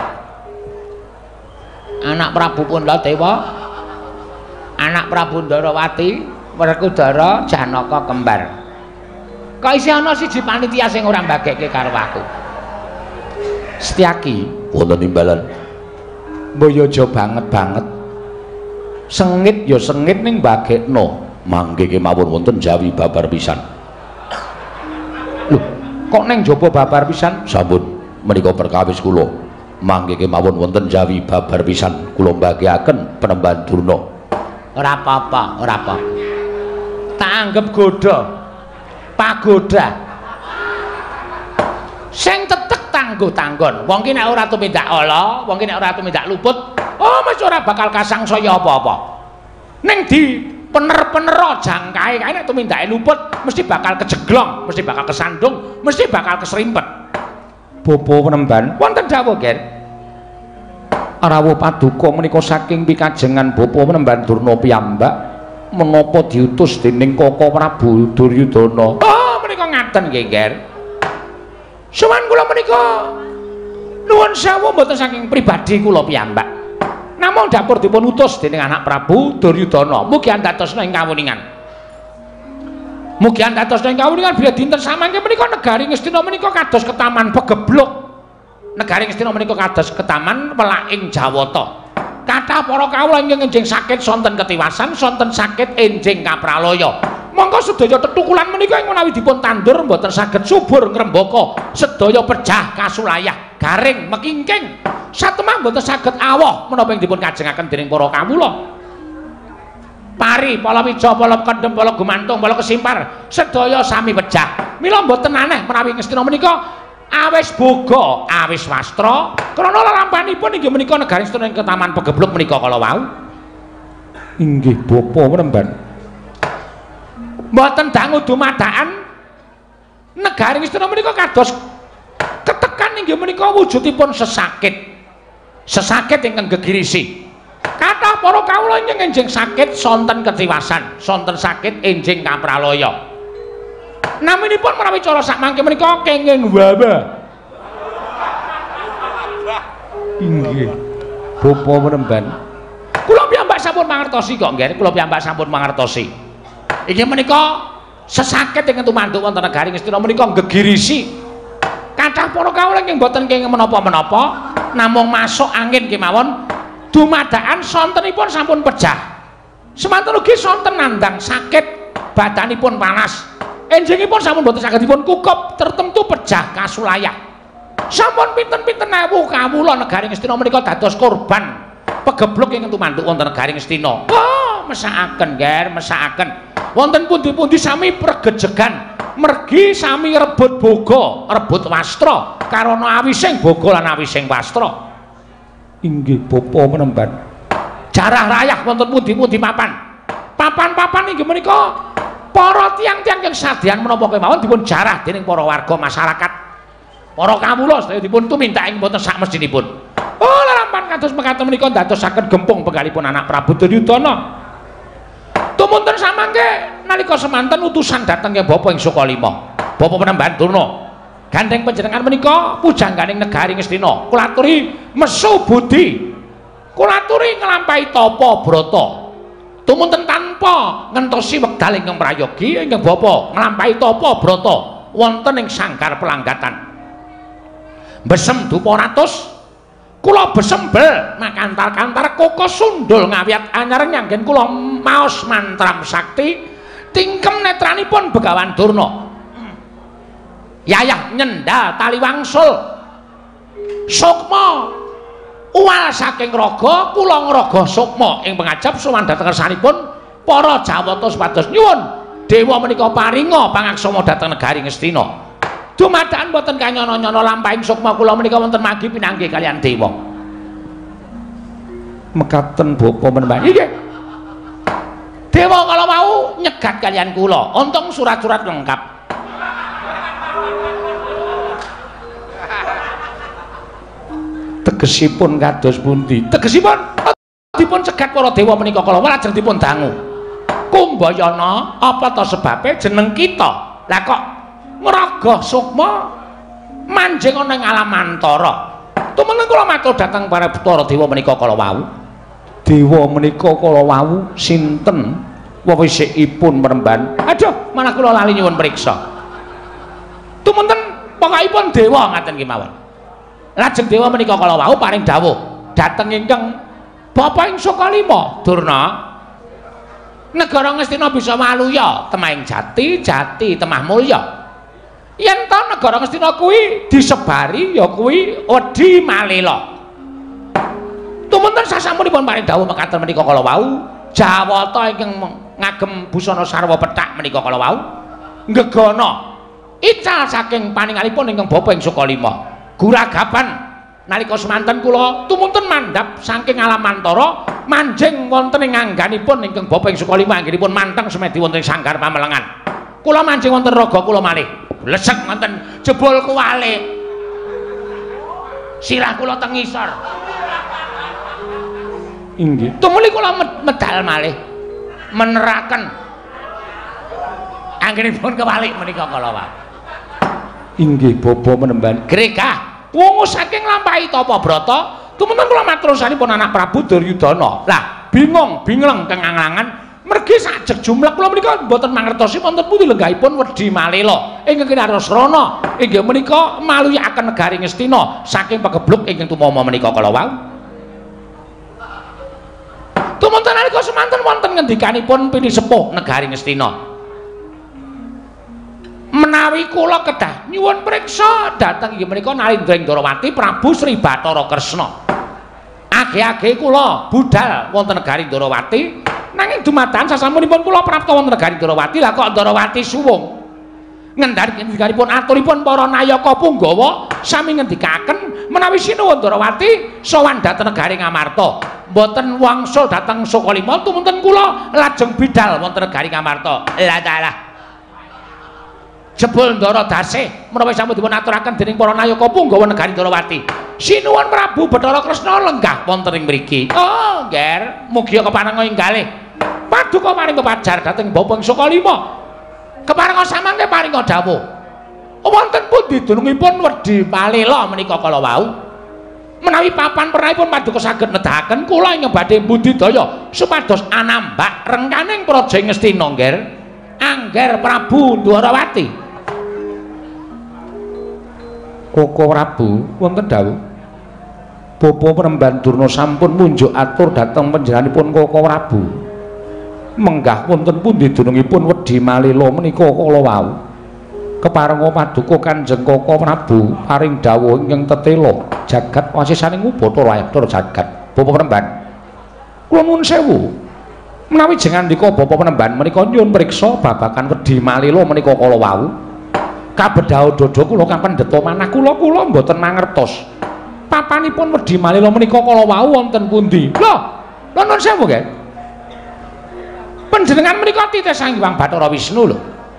Anak Prabu Puntadewa, anak Prabu Ndarawati, Werkudara, Janaka kembar. Kok isih ana siji panitia sing ora mbagekke karo aku. Setyaki wonten timbalan. Mboyojo banget-banget. Sengit ya sengit ning mbagekno. Mangke kemawon wonten jawi babar pisan. Lho, kok ning jaba babar pisan? Sampun. Menika perkawis kula mangke kemawon wonten jawi babar pisan kula mbagiaken Penemban Durna. Ora apa-apa, ora apa. Tak anggap godha. Pagoda. Sing tetek tangguh tanggon. Wong ki nek ora tumindak ala, wong ki nek ora tumindak luput, oh mesti ora bakal kasangsaya apa-apa. Ning di pener-penero jangkae kae nek tumindake luput mesti bakal kejeglong, mesti bakal kesandung, mesti bakal keserimpet. Bapa Penemban wonten dawuh Ger. Rawuh paduka menika saking pikajengan Bapa Penemban Durna piyambak menapa diutus dening Koko Prabu Duryudana. Oh menika ngaten nggih, Nger. Suwan kula menika nuwun sewu mboten saking pribadi kula piyambak. Namung dapur dipun utus dening anak Prabu Duryudana. Mugi andhatosna ing kawuningan. Mugi andhatosna ing kawuningan bila dinten samangke menika negari Ngastina menika kados ketaman pegebluk. Negari Ngastina menika kados ketaman welaking Jawata. Kathah para kawula ingkang enjing sakit sonten ketiwasan, sonten sakit enjing kapraloya. Monggo sedaya tetukulan menika ing menawi dipun tandur mboten saged subur ngrembaka, sedaya pejah kasulayah, garing mekingking. Satemah mboten saged awoh menapa ing dipun kajengaken dening para kawula. Pari, palawija, pala kendhem, pala gumantung, pala kesimpar, sedaya sami pejah. Mila mboten aneh menawi Ngastina menika awis boga, awis wastra, krana larampanipun inggih menika negari Ngastina ing ketaman pegebluk menika kala wau. Inggih bapa menemban. Mboten dangu dumadakan negari Ngastina menika kados ketekan inggih menika wujudipun sesakit. Sesakit ingkang gegirisi. Kathah para kawula ingkang enjing sakit sonten ketiwasan, sonten sakit enjing kapraloya. Naminipun menawi cara sakmangke menika kenging waba. Inggih. Bapa menemban. Kula piyambak sampun mangertosi kok, nggih. Kula piyambak sampun mangertosi. Inggih menika sesakit ingkang tumanduk wonten negari Ngastina menika gegirisi. Kathah para kawula ingkang boten kenging menapa-menapa, namung masuk angin kemawon dumadakan sontenipun sampun pejah. Semanten ugi sonten nandang sakit, badanipun panas. Enjingipun sampun boten saged dipun kukup tertentu pejah kasulayah. Sampun pinten-pinten ewu kawula negari Ngastina menika dados korban pegebluk ingkang tumanduk wonten negari Ngastina. Oh, mesakaken, Nger, mesakaken. Wonten pundi-pundi sami pregejegan, mergi sami rebut boga, rebut wastra, karana awising boga lan awising wastra. Inggih bapa menemban. Jarah rayah wonten pundi-pundi papan. Papan-papan inggih menika para tiang-tiang yang sadyan menapa kemawon dipun jarah dening para warga masyarakat. Para kawula sedaya dipun tuminta ing boten sak mestinipun. Oh, larampan kados mekaten menika ndadosaken gempung penggalipun anak Prabu Duryudana. Tumunten samangke nalika semanten utusan dhateng ke Bapa ing Sukalima. Bapa Penemban Durna. Gandeng panjenengan menika pujangganing negari Ngastina. Kula aturi mesu budi. Kula aturi nglampahi tapa brata. Tumunten tanpa ngentosi wekdal ingkang prayogi ingkang Bapa nglampahi tapa brata wonten ing sangkar pelanggatan. Besem dupa ratus kula besembel makantar-kantar koko sundul ngawiyat anyar nyanggen kula maos mantram sakti tingkem netranipun Begawan Durna. Yayah nyendal tali wangsul sukma uwal saking raga kula ngraga sukma ing pangajab sowan dhateng kersanipun para Jawata supados nyuwun dewa menika paringa pangaksama dhateng negari Ngastina. Dumadakan boten kanyana-nyana lampahing sukma kula menika wonten magi pinanggih kalian dewa. Mekaten Bapa Penemban. Nggih. Dewa kala wau nyegat kalian kula, untung surat-surat lengkap. Tegesipun kados pundi? Tegesipun dipun cegat para dewa menika kala lajeng dipun dangu. Kumbayana, apa ta sebabe jeneng kita? Lah kok ngraga sukma manjing ana ing alam antara. Tumeneng kula matur dhateng para para dewa menika kala wau. Dewa menika kala wau sinten? Wewisikipun Penemban. Aduh, malah kula lali nyuwun priksa. Tumunten pokokipun dewa ngaten nggih mawon. Lajeng dewa menika kala wau paring dawuh dhateng ingkang Bapa ing Sukalima Durna. Negara Ngastina bisa waluya temahing jati, jati temah mulya. Yen ta negara Ngastina kuwi disebari ya kuwi wedi malela. Tumunten sasampunipun paring dawuh mekaten menika kala wau, Jawata ingkang ngagem busana sarwa pethak menika kala wau nggegana ical saking paningalipun ingkang Bapa ing Sukalima. Guragapan nalika semanten kula tumunten mandhap saking alam antara manjing wonten ing angganipun ingkang Bapa ing Sukalima anggenipun manteng semedi wonten ing sanggar pamelengan. Kula manjing wonten raga kula malih. Lesek wonten jebul kuwale. Sirah kula teng ngisor. Inggih. Tumuli kula medal malih. meneraken anggenipun kewalik menika kala wau. Inggih bapa menemban gregah wungu saking lampahi tapa brata tumunten kula matursanipun anak Prabu Duryudana. Lah bingung bingleng kengangangan mergi sajeg jumlah kula menika mboten mangertosi wonten pundi lenggahipun Wedi Malela ingkang kinarasrana inggih menika maluyaken negari Ngastina saking pagebluk ingkang tumama menika kala wau. Tumunten nalika semanten wonten ngendikanipun pini sepuh negari Ngastina. Menawi kula kedah nyuwun priksa dhateng inggih menika Narendra Indrawati Prabu Sri Bathara Kresna. Age-age kula budal wonten negari Indrawati nanging dumadakan sasampunipun kula prapta wonten negari Indrawati lah kok Indrawati suwung. Ngendikanipun aturipun para nayaka Punggawa sami ngendikaken menawi sinuwun Indrawati sowan dhateng negari Ngamarta. Mboten wangsul dhateng Sukalima tumunten kula lajeng bidal wonten negari Ngamarta. Lah dalah jebul Ndara Dasih menawi sampun dipun aturaken dening para nayaka Punggawa negari Indrawati. Sinuwun Prabu Bathara Kresna lenggah wonten ing mriki. Oh, nggih, mugi keparenga inggalih. Paduka paring pepajar dhateng Bapa ing Sukalima. Keparenga samangke paringa dawuh. Wonten pundi dunungipun Wedi Malela menika kala wau? Menawi papan pernahipun paduka saged nedahaken kula ing badhe budidaya supados anambak rengkaning praja Ngastina nggih. Angger Prabu Ndwarawati. Koko Prabu wonten dawuh Bapa Penemban Durna sampun munjuk atur dhateng panjenenganipun Koko Prabu menggah wonten pundi dunungipun Wedi Malela menika kala wau keparenga paduka Kanjeng Koko Prabu paring dawuh ingkang tetela jagat wasisaning Bathara Ayadara jagat. Bapa Penemban kula nuwun sewu menawi jengandika Bapa Penemban menika nyuwun priksa babagan Wedi Malela menika kala wau kabedhao dada kula kapendheta manah kula kula mboten mangertos papanipun Wedi Malela menika kala wau wonten pundi. Lho, lho nuwun sewu nggih. Panjenengan menika titih Sang Hyang Bathara Wisnu lho.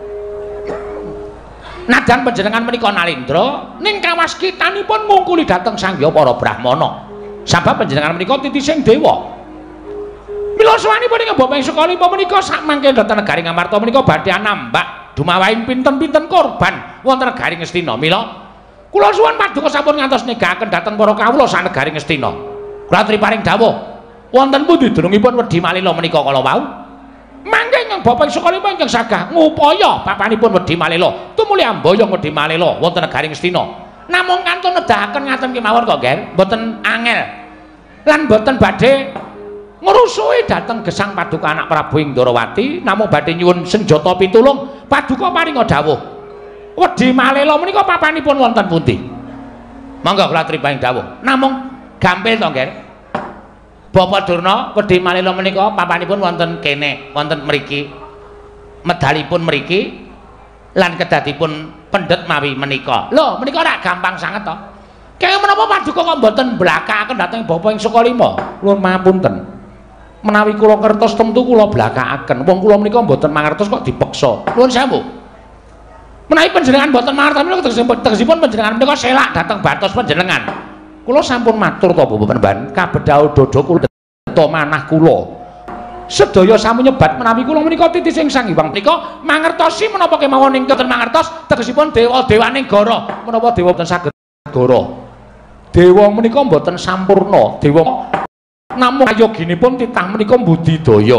Nadan panjenengan menika Narendra ning kawaskitanipun ngungkuli dhateng sangya para Brahmana. Sabab panjenengan menika titih sing dewa. Mila sawanipun ing Bapa ing Sukalima menika sak mangke dhateng negari Ngamarta menika badhe anambak dumawahing pinten-pinten korban wonten negari Ngastina. Mila kula suwun paduka sampun ngantos negaken dhateng para kawula sak negari Ngastina. Kula aturi paring dawuh wonten pundi dunungipun Wedi Malela menika kala wau? Mangke ing Bapa ing Sukalima ingkang sagah ngupaya papanipun Wedi Malela tumuli amboyong Wedi Malela wonten negari Ngastina. Namung kantun nedahaken ngaten kemawon kok, Ger, mboten angel. Lan mboten badhe ngrusuhi dhateng gesang paduka anak Prabu Indrawati namung badhe nyuwun senjata pitulung paduka paringa dawuh Wedi Malela menika papanipun wonten pundi? Monggo kula aturi paring dawuh namung gampil to nggih Bapak Durna Wedi Malela menika papanipun wonten kene wonten mriki medalipun mriki lan kedadipun pendhet mawi menika. Lho menika ora gampang sanget to kaya menapa paduka kok mboten blakaken dhateng Bapa ing Sukalima? Nuwun mapunten menawi kula ngertos tentu kula blakaken wong kula menika mboten mangertos kok dipeksa. Nuwun sewu. Menawi panjenengan mboten mangertos menika tegesipun panjenengan menika selak dhateng batos panjenengan. Kula sampun matur to Bapak Penemban, kabedhao dada kula deta manah kula. Sedaya sami nyebat menawi kula menika titih sing Sang Hyang menika mangertosi menapa kemawon ingkang mangertos tegesipun dewa-dewaning gara menapa dewa boten saged gara. Dewa menika mboten sampurna, dewa namung ayoginipun titah menika budidaya.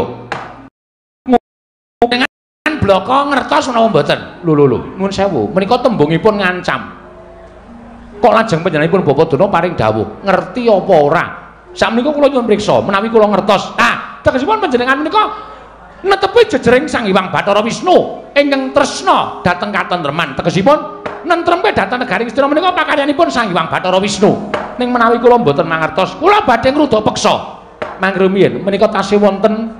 Dengan bloko ngertos menapa mboten? Lho lho lho, nuwun sewu, menika tembungipun ngancam. Kok lajeng panjenenganipun Bapa Durna paring dawuh, ngerti apa ora? Sakmenika kula nyuwun priksa, menawi kula ngertos. Ah, tegesipun panjenengan menika netepi jejering Sang Hyang Bathara Wisnu ingkang tresna dhateng katentreman. Tegesipun nentremke dhateng negari Ngastina menika pakaryanipun Sang Hyang Bathara Wisnu. Ning menawi kula mboten mangertos, kula badhe ngruda peksa. Mangke rumiyin menika tasih wonten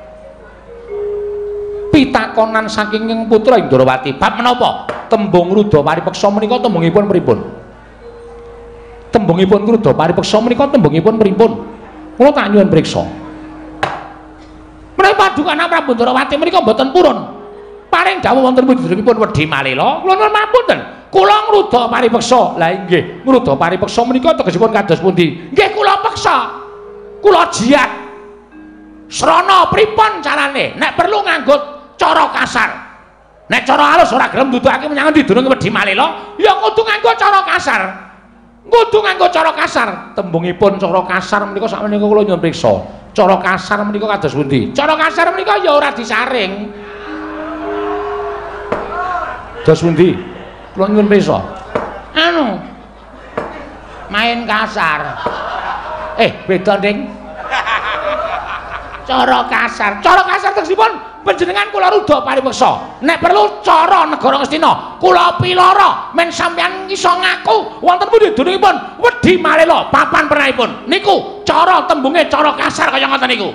pitakonan saking ing putra Indrawati. Bab menapa? Tembung rudha paripeksa menika tembungipun pripun? Tembungipun rudha paripeksa menika tembungipun pripun? Kula tak nyuwun priksa. Menawi paduka anak Prabu Ndrawati menika mboten purun paring dawuh wonten pundhipun Wedi Malela, kula nuwun mapunten. Kula ngruda paripeksa. Lah inggih, ngruda paripeksa menika tegesipun kados pundi? Nggih kula peksa. Kula jiat. Srana pripun carane? Nek perlu nganggo cara kasar. Nek cara halus ora gelem nduduhake menyang endi dunung wedi malela, ya kudu nganggo cara kasar. Kudu nganggo cara kasar. Tembungipun cara kasar menika sakmenika kula nyuwun priksa. Cara kasar menika kados pundi? Cara kasar menika ya ora disaring. Kados pundi? Kula nyuwun priksa. Anu. Main kasar. Eh, beda, Ding. Cara kasar. Cara kasar tegesipun panjenengan kula rudha parimeksa. Nek perlu cara negara Ngastina, kula pilara men sampeyan iso ngaku wonten pundi dunungipun wedi malela papan pernahipun. Niku cara tembunge cara kasar kaya ngoten niku.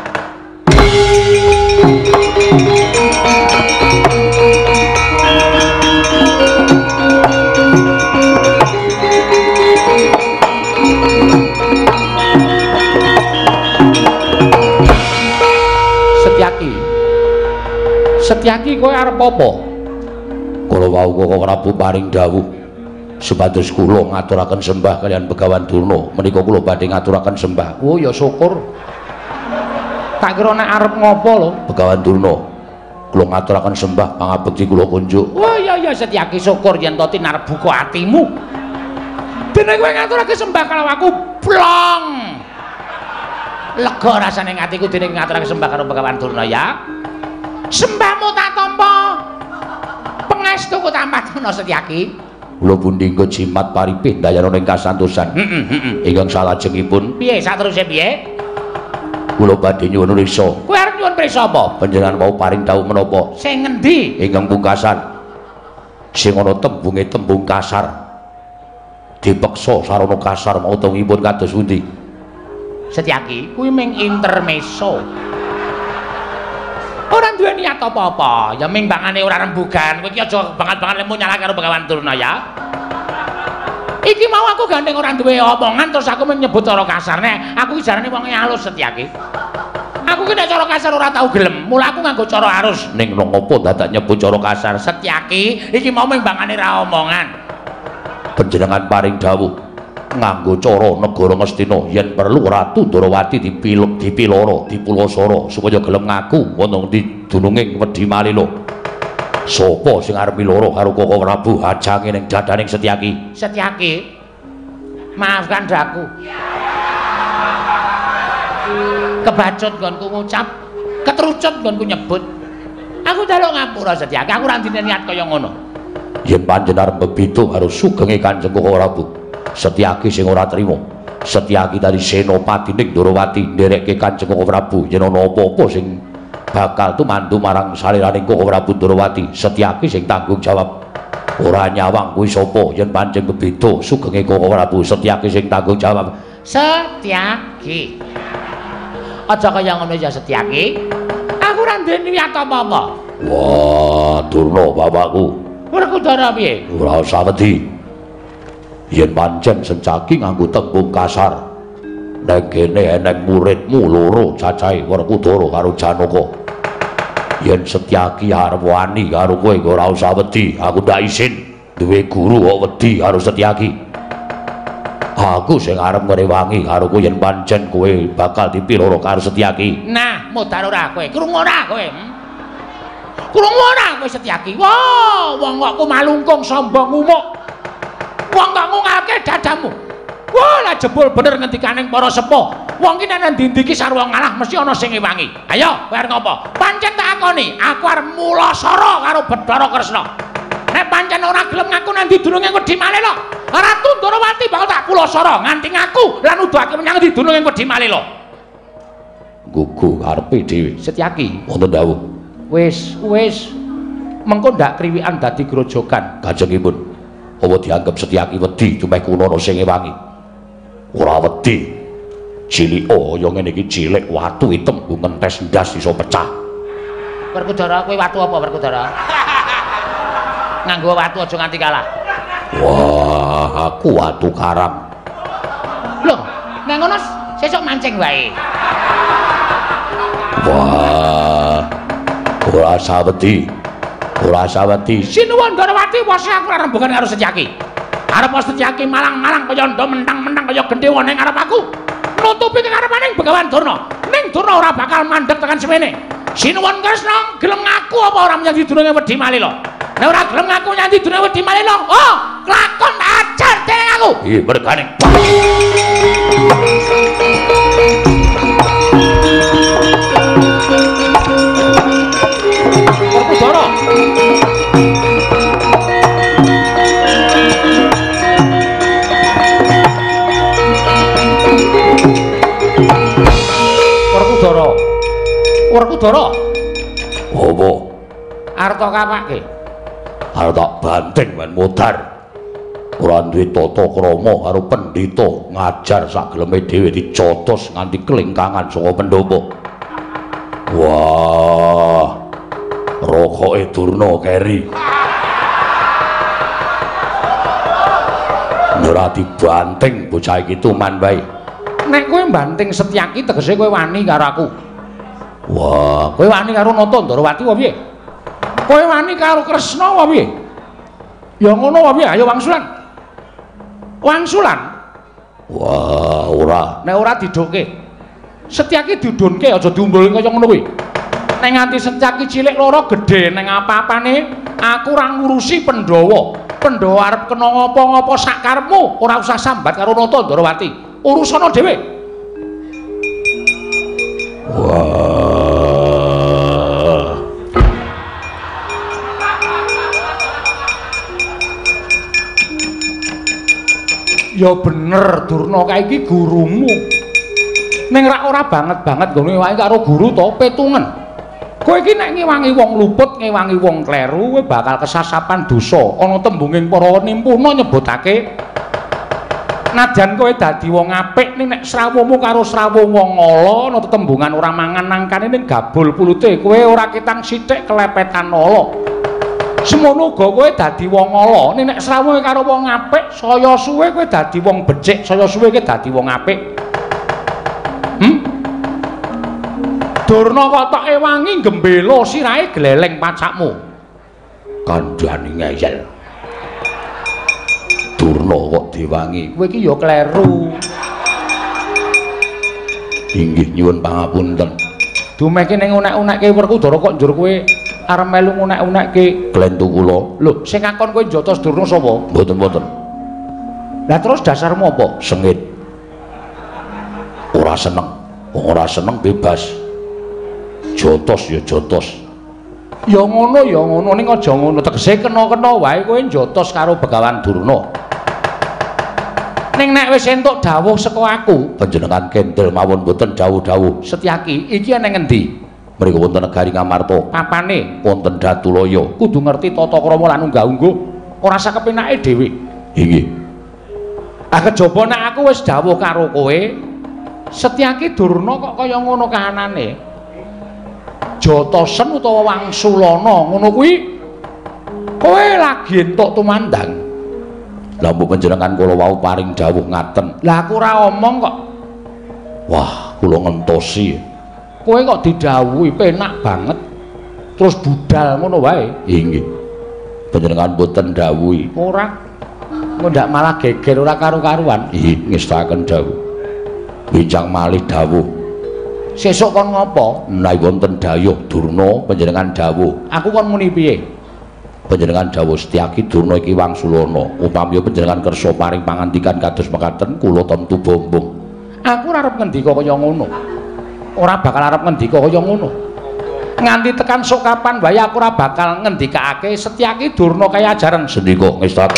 Setyaki kowe arep apa? Kala wau Kakang Prabu paring dawuh supados kula ngaturaken sembah kalian Begawan Durna. Menika kula badhe ngaturaken sembah. Oh ya syukur. Tak kira nek arep ngopo lho, Begawan Durna. Kula ngaturaken sembah pangabekti kula kunjuk. Oh iya iya Setyaki syukur yen to tinarep buka atimu. Dene kowe ngaturake sembah karo aku plong. Lega rasane atiku dene ngaturake sembah karo Begawan Durna ya. Sembahmu tak tampa pangestuku tampatna Setyaki. Kula pundi engko jimat paripih dayana ing kasantosan. Heeh heeh. Ingkang salajengipun piye sateruse piye? Kula badhe nyuwun priksa. Kowe arep nyuwun priksa apa? Panjenengan mau paring dawuh menapa? Sing ngendi? Ingkang pungkasan. Sing ana tembunge tembung kasar. Dipeksa sarana kasar mau tungipun kados pundi? Setyaki, kuwi ming intermezzo. Ora duwe niat apa-apa, ya ming bangane ora rembugan. Kowe iki aja banget-banget lemu nyalahke karo Begawan Durna ya. Iki mau aku gandeng ora duwe omongan terus aku mung nyebut cara kasar. Nek aku iki jarane wong halus Setyaki. Aku ki nek cara kasar ora tau gelem. Mula aku nganggo cara halus. Ning ngopo dadak nyebut cara kasar Setyaki? Iki mau ming bangane ra omongan. Panjenengan paring dawuh nganggo cara negara Ngastina yen perlu Ratu Ndrawati dipiluk dipiloro dipulasara supaya gelem ngaku wonten di dununging wedi malela. Sapa sing arep miloro karo Kakang Prabu ajange ning dadaning Setyaki? Setyaki. Maafkan daku. Kebacut nggonku ngucap, ketrucut nggonku nyebut. Aku njaluk ngapura Setyaki, aku ora ndine niat kaya ngono. Yen panjenengan bebitu karo sugenge Kanjeng Kakang Prabu Setyaki sing ora trima. Setyaki dari Senopatining Ndrawati nderekke Kanjeng Kakang Prabu yen ana apa-apa sing bakal tumandu marang saliraning Kakang Prabu Ndrawati, Setyaki sing tanggung jawab. Ora nyawang kuwi sapa yen pancen bebeda sugenge Kakang Prabu, Setyaki sing tanggung jawab. Setyaki. Aja kaya ngono ya Setyaki. Aku ora ndene niat apa-apa. Wah, Durna bapakku. Werkudara piye? Ora usah wedi. Yen pancen Setyaki nganggo tembung kasar, nek kene enek muridmu loro cacahe Werkudara karo Janaka. Yen Setyaki arep wani karo kowe ora usah wedi, aku ndak isin duwe guru kok wedi karo Setyaki. Aku sing arep ngrewangi karo kowe yen pancen kowe bakal dipiloro karo Setyaki. Nah, modar ora kowe, krungu ora kowe? Krungu ora kowe Setyaki? Wah, wong kok ku malungkung sombong umuk. Wong kok ngungake dadamu. Wah, lah jebul bener ngendikaning para sepuh. Wong ki nek ndi-ndi ki sarwa ngalah mesti ana sing ngewangi. Ayo, kowe arep ngopo? Pancen tak akoni, aku arep mulasara karo Bathara Kresna. Nek pancen ora gelem ngaku nang ndi dununge wedi malela, Ratu Ndrawati bakal tak pulasara nganti ngaku lan nuduhake menyang ndi dununge wedi malela. Gugu karepe dhewe. Setyaki, wonten dawuh. Wis, wis. Mengko ndak kriwikan dadi grojogan. Kajengipun apa dianggep Setyaki wedi cumeh kuna ana sing ngewangi? Ora wedi. Cilika kaya ngene iki cilik watu item ku ngentes ndas iso pecah. Werkudara kowe watu apa Werkudara? Nganggo watu aja nganti kalah. Wah, aku watu karang. Lho, nek ngono sesuk mancing wae. Wah. Ora usah wedi. Ora usah wedi. Sinuwun Ndrawati wis aku rembugan karo Setyaki. Arep Setyaki malang-malang kaya ndo mentang-mentang kaya gendhewa ning arep aku. Nutupi kekarepaning Begawan Durna. Ning nanging Durna ora bakal mandeg tekan semene. Sinuwun Kresna gelem ngaku apa ora menyang Durna wedi malih lho. Nek ora gelem ngaku nyandi Durna wedi malih lho. Oh, lakon ajar dening aku. Iya, mergane. Werkudara. Werkudara. Werkudara. Apa? Arep tak kapake. Arep tak banting men modar. Ora duwe tata krama karo pendhita ngajar sak geleme dhewe dicotos nganti kelingkangan saka pendopo. Wah. Rokoke Durna keri. Ora dibanting bocah iki tuman wae. Nek kowe banting Setyaki tegese kowe wani karo aku. Wah, kowe wani karo Nata Ndarawati apa piye? Kowe wani karo Kresna apa piye? Ya ngono apa piye? Ayo wangsulan. Wangsulan. Wah, ora. Nek ora didoke. Setyaki didunke aja diumbulke kaya ngono kuwi. Nek nganti Setyaki cilik loro gedhe ning apa-apane aku ora ngurusi Pandhawa. Pandhawa arep kena ngapa-ngapa sak karepmu, ora usah sambat karo Nata Ndarawati. Urusana dhewe. Wah. Ya bener Durna kae iki gurumu. Ning rak ora banget-banget ngene wae karo guru to petungen. Kowe iki nek ngewangi wong luput, ngewangi wong kleru, kowe bakal kesasapan dosa. Ana tembunging para nimpuna nyebutake nadyan kowe dadi wong apik ning nek srawuhmu karo srawuh wong ala ana tetembungan ora mangan nangkane ning gabul pulute kowe ora ketang sithik kelepetan ala. Semono uga kowe dadi wong ala ning nek srawuhe karo wong apik saya suwe kowe dadi wong becik saya suwe kowe dadi wong apik. Hmm? Durna kotoke wangi gembela sirahe gleleng pacakmu. Kandhane ngeyel. Durna kok diwangi. Kowe iki ya kleru. Inggih nyuwun pangapunten. Dumeke ning unek-unekke Werkudara kok njur kowe arep melu ngunek-unekke glentu kula. Lho, sing ngakon kowe njotos Durna sapa? Mboten-mboten. Lah terus dasarmu apa? Sengit. Ora seneng. Wong ora seneng bebas. Jotos ya jotos. Ya ngono ya ngono ning aja ngono. Tegese kena-kena wae kowe njotos karo Begawan Durna. Ning nek wis entuk dawuh saka aku, panjenengan kendel mawon boten dawuh-dawuh. Setyaki iki ana ngendi? Mriku wonten negari Ngamarta. Papane wonten Datulaya. Kudu ngerti tata krama lan unggah-ungguh. Ora sak kepenake dhewe. Inggih. Ah kejaba nek aku wis dawuh karo kowe, Setyaki Durna kok kaya ngono kahanane. Jotosen utawa Wangsulana ngono kuwi kowe lagi entuk tumandang. Lah mbok panjenengan kula wau paring dawuh ngaten. Lah aku ora omong kok. Wah, kula ngentosi. Kowe kok didhawuhi penak banget. Terus budal ngono wae. Inggih. Panjenengan boten dawuhi. Ora. Ndak malah geger ora karu-karuan. Nggih, ngestaken dawuh. Bincang malih dawuh. Sesuk kon ngopo? Menawi wonten dayuh Durna panjenengan dawuh. Aku kon muni piye? Panjenengan dawuh Setyaki Durna iki Wangsulana. Upami panjenengan kersa paring pangandikan kados mekaten kula tentu bombong. Aku ora arep ngendika kaya ngono. Ora bakal arep ngendika kaya ngono. Nganti tekan sok kapan wae aku ora bakal ngendikake Setyaki Durna kaya ajaran sendika ngestaken.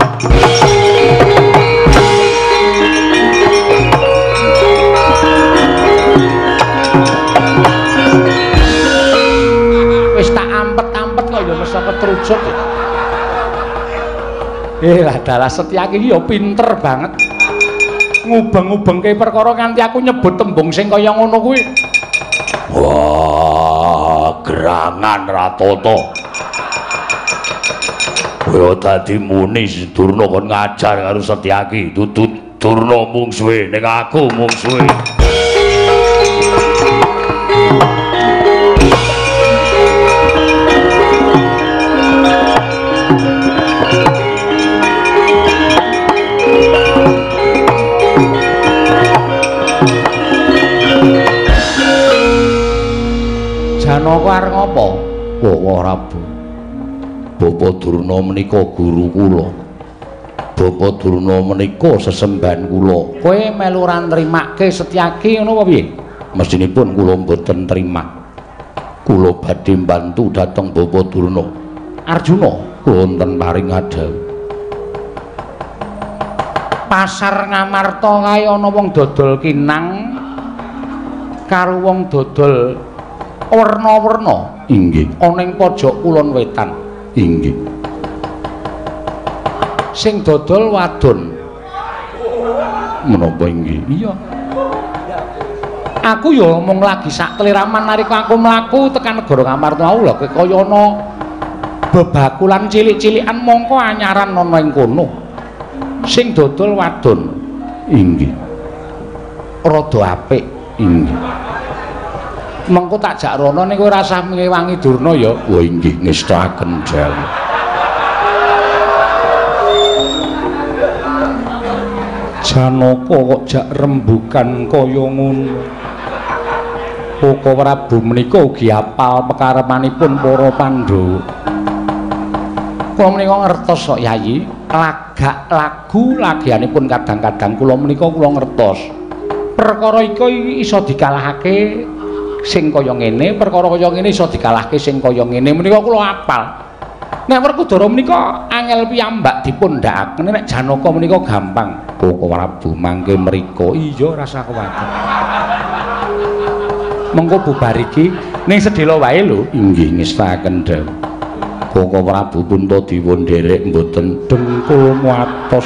Wis tak ampet-ampet kok ya mesti ketrujut. Eh lah dalah Setyaki iki ya pinter banget. Ngubeng-ubengke perkara nganti aku nyebut tembung sing kaya ngono kuwi. Wah, gerangan Ratata. Kowe dadi muni Durna kon ngajar karo Setyaki, dudu Durna mungsuhe ning aku mungsuhe. Janaka arep ngopo? Wawa Prabu. Bapa Durna menika guru kula. Bapa Durna menika sesembahan kula. Kowe melu ra nrimake Setyaki ngono apa piye? Mestinipun kula mboten trima. Kula badhe mbantu dhateng Bapa Durna. Arjuna wonten paring adawu. Pasar Ngamarta kae ana wong dodol kinang karo wong dodol werna-werna. Inggih. Ana ing pojok kulon wetan. Inggih. Sing dodol wadon. Menapa inggih? Iya. Aku ya mung lagi sak kliraman nalika aku mlaku tekan negara Ngamarta mau lho kaya ana bebakulan cilik-cilikan mongko anyaran ana ing kono. Sing dodol wadon. Inggih. Rada apik. Inggih. Mengko tak jak rono niku ora usah ngewangi Durna ya. Wah inggih ngestaken jalu. Janaka kok jak rembugan kaya ngono. Koko Prabu menika ugi apal pekaremanipun para Pandhawa. Kula menika ngertos kok Yayi, lagak lagu lagianipun kadang-kadang kula menika kula ngertos. Perkara iki iso dikalahake sing kaya ngene, perkara kaya ngene iso dikalahke sing kaya ngene. Menika kula apal. Nek Werkudara menika angel piyambak dipun ndhakaken, nek Janaka menika gampang. Koko Prabu mangke mriko. Iya rasa kuwatir. Mengko bubar iki ning sedhela wae lho. Inggih ngestaken dawuh. Koko Prabu Puntadewa nderek mboten dengkul muatos.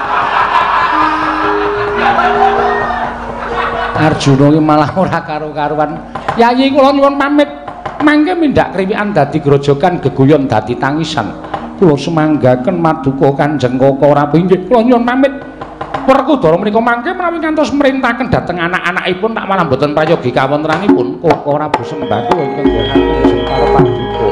Arjuna ki malah ora karo-karuan. Yayi kula nyuwun pamit. Mangke mindhak kriwikan dadi grojogan geguyon dadi tangisan. Kula semanggaken maduka Kanjeng Koko Prabu. Inggih kula nyuwun pamit. Werkudara menika mangke menawi kantos merintahaken dhateng anak-anakipun tak malah mboten prayogi kawontenanipun Koko Prabu Sembadu ingkang nggahaken karo paduka.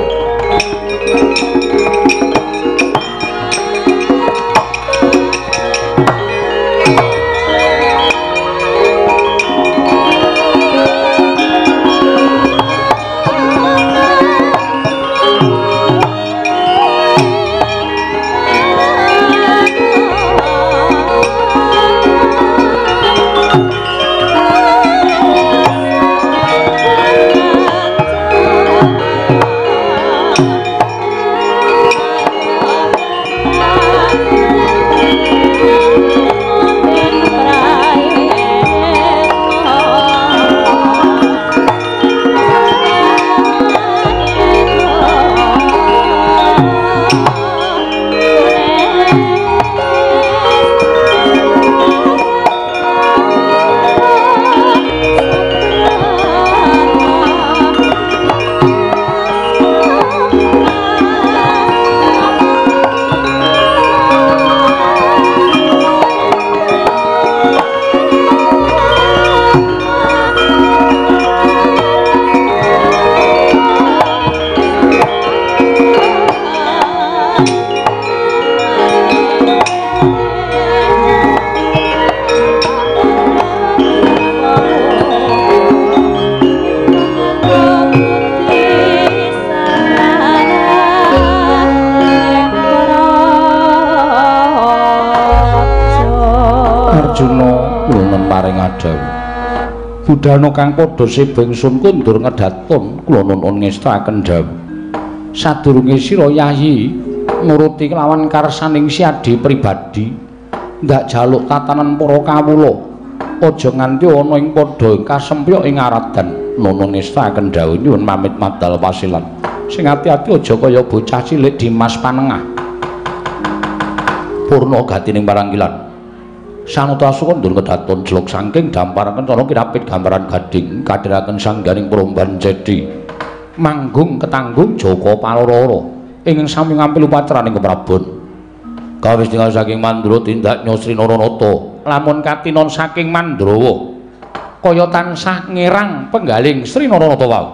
Budana kang padha sebengsun kundur ngedaton kula nuwun ngestaken dawuh. Sadurunge sira Yayi nuruti kelawan karsaning siadi pribadi ndak jaluk tatanan para kawula. Aja nganti ana ing padha kasempyok ing aradan. Nuwun ngestaken dawuh nyuwun pamit madal wasilan. Sing ati-ati aja kaya bocah cilik Dimas Panengah. Purna gatining paranggilan. Sanata sukundur kedaton jeluk saking dampar kencana kirapit gambaran gading kadhiraken sangganing Promban Cedi manggung ketanggung Jaka Palororo ing sami ngampil upacara ning keprabon kawis tinggal saking Mandrawa tindak Nyosri Naranata lamun katinon saking Mandrawa kaya tansah ngerang penggaling Sri Naranata wau.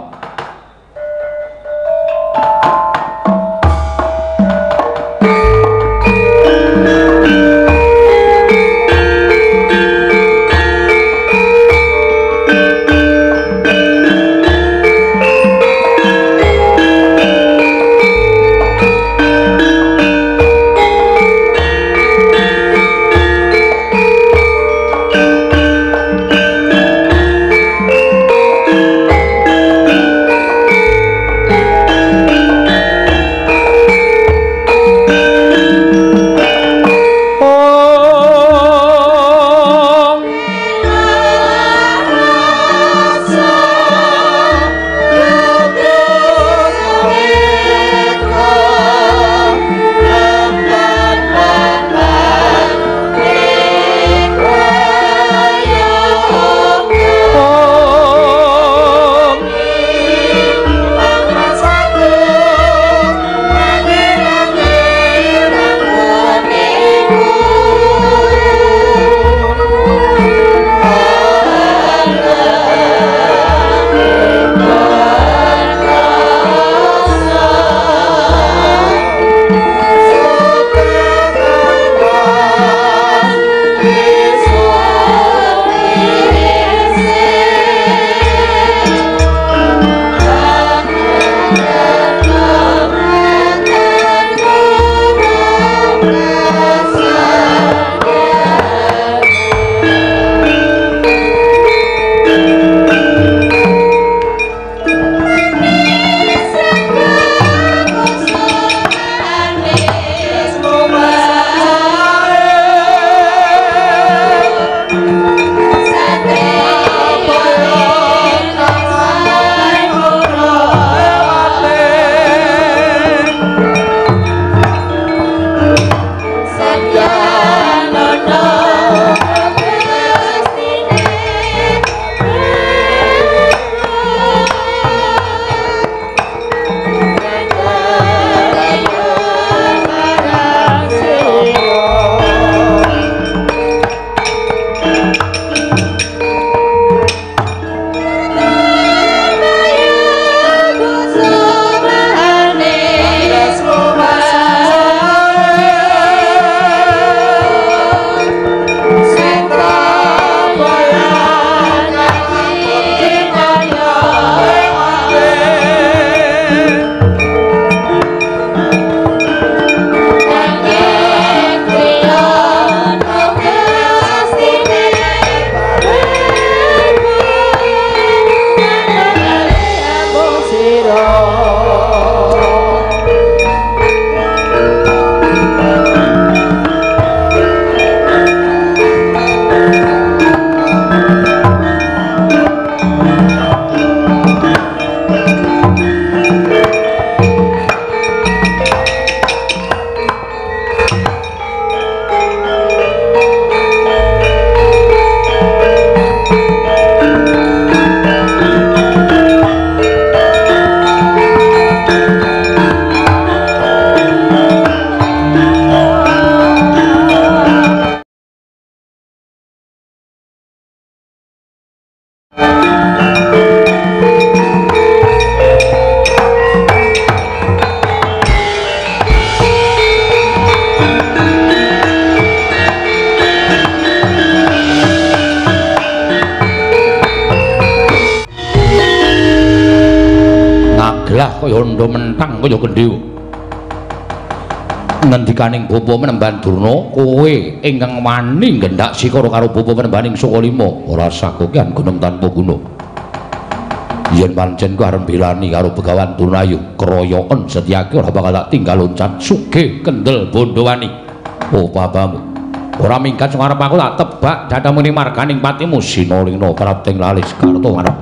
Lah kaya ndo mentang kaya gendhew. Ngendikaning bapa menemban Durna, kowe ingkang wani nggendak sikara karo bapa menembaning Sukalima, ora sakokian gunem tanpa guna. Yen pancen kowe arep belani karo Begawan Durnayu, keroyoken Setyaki ora bakal tak tinggal loncat sugih kendel Bondowani. Oh bapamu. Ora mingkat sing arep aku tak tebak datamune marganing patimu Sinalingna Prapting Lalis Karta ngarep.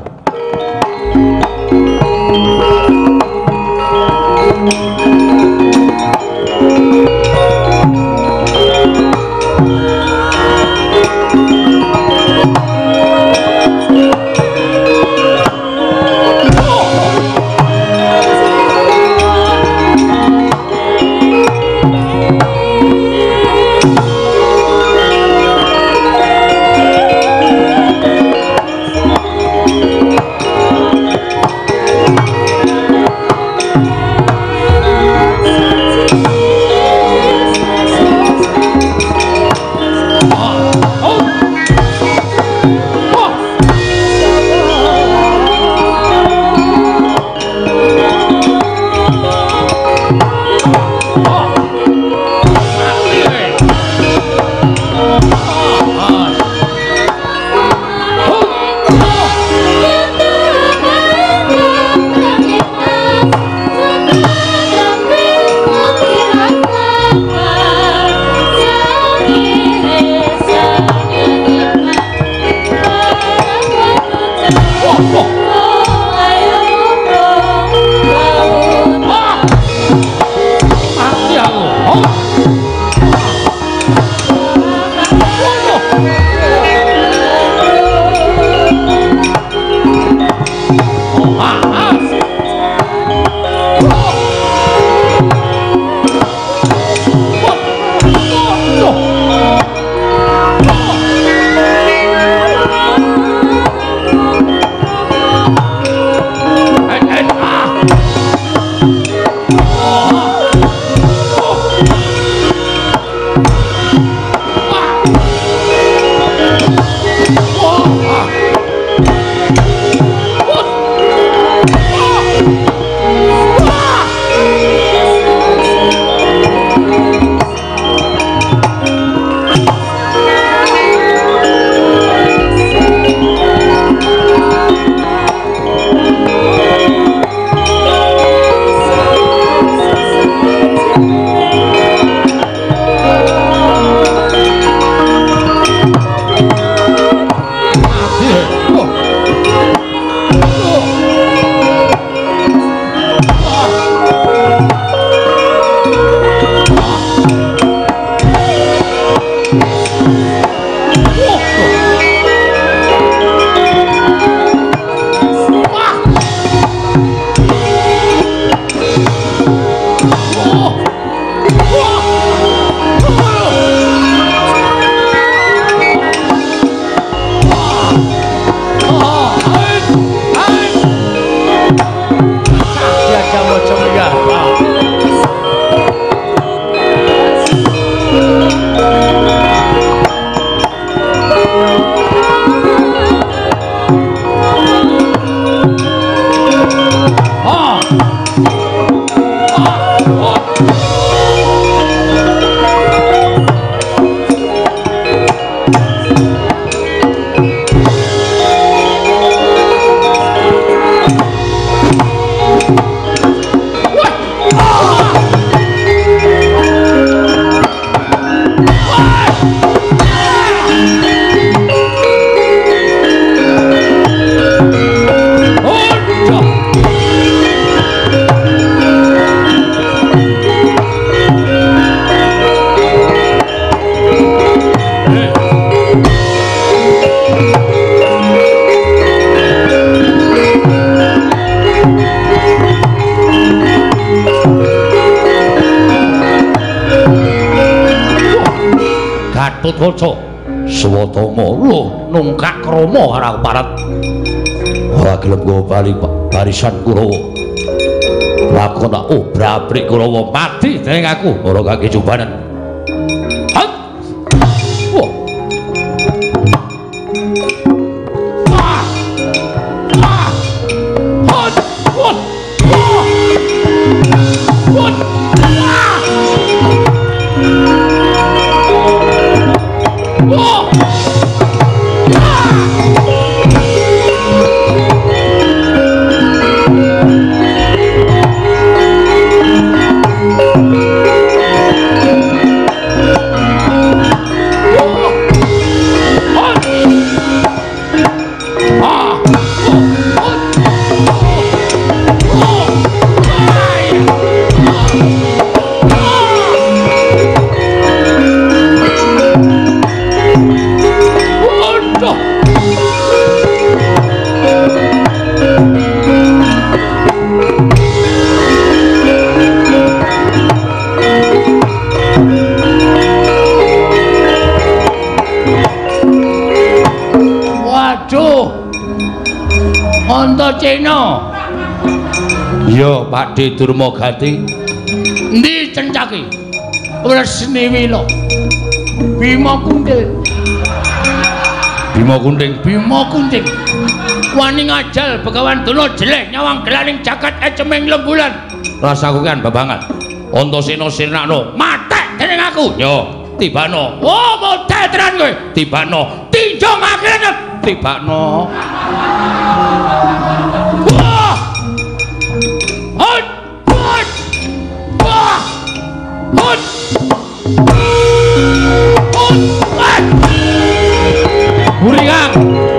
Gatotkaca Swatama lho nungkak krama arah parat ora gelem nggawa bali barisan Kurawa lakon tak obrak-abrik Kurawa mati dening aku ora kangge jobanan. Wah Antasena. Iya, Pakde Durmagati. Endi cencake? Resni Wila. Bima Kuntil. Bima Kunting, Bima Kunting. Wani ngajal Begawan Duna jelek nyawang gelaning jagat ecemeng lembulan. Rasaku kan babangan. Antasena sirnakno, matek dening aku. Yo, tibano. Oh, model tenan kowe. Tibano. Tinjong akhirnya tibano. Wah! Hot! Hot! Wah! Hot! Hot! Buringang!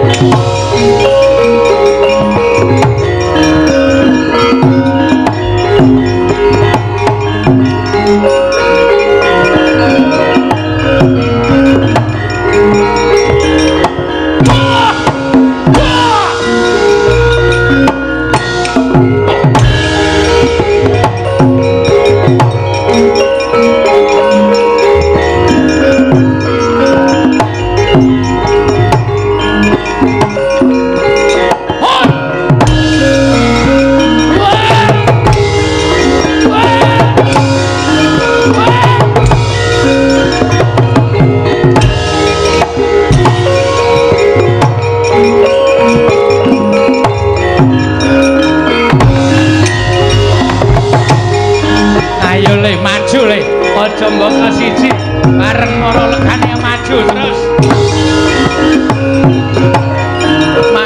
Aja mbok kasiji bareng para legane maju terus. Ma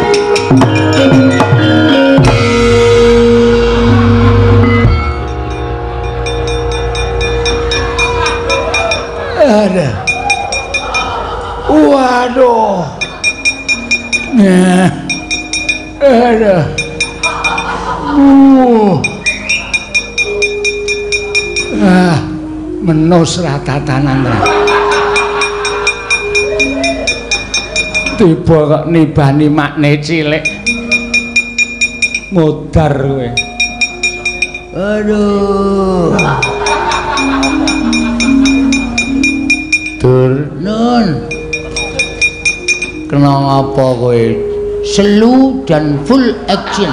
Ada. Waduh. Nah. Ada. Uh. Ah. Menus ratatanan tiba kok nibani makne cilik modar kowe. Aduh Dur nun kena ngapa kowe selu dan full action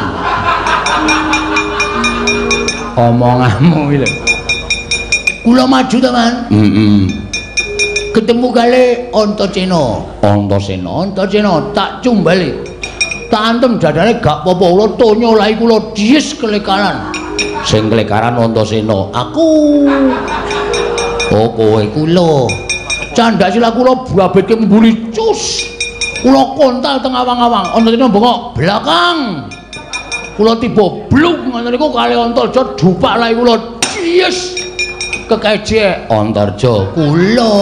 omonganmu iki. Kula maju teman. Heeh. Mm -mm. Ketemu kali Antasena. Antasena, Antasena tak cumbali. Tak antem dadane gak apa-apa kula tonyo lahi kula dies kelekaran. Sing kelekaran Antasena. Aku. Oh kowe kula. Candhak sila kula babetke mbuli cus. Kula kontal teng awang-awang. Antasena bengok belakang. Kula tiba bluk ngoten niku kali Antarja dupak lahi kula dies. Kekeje Antarja kula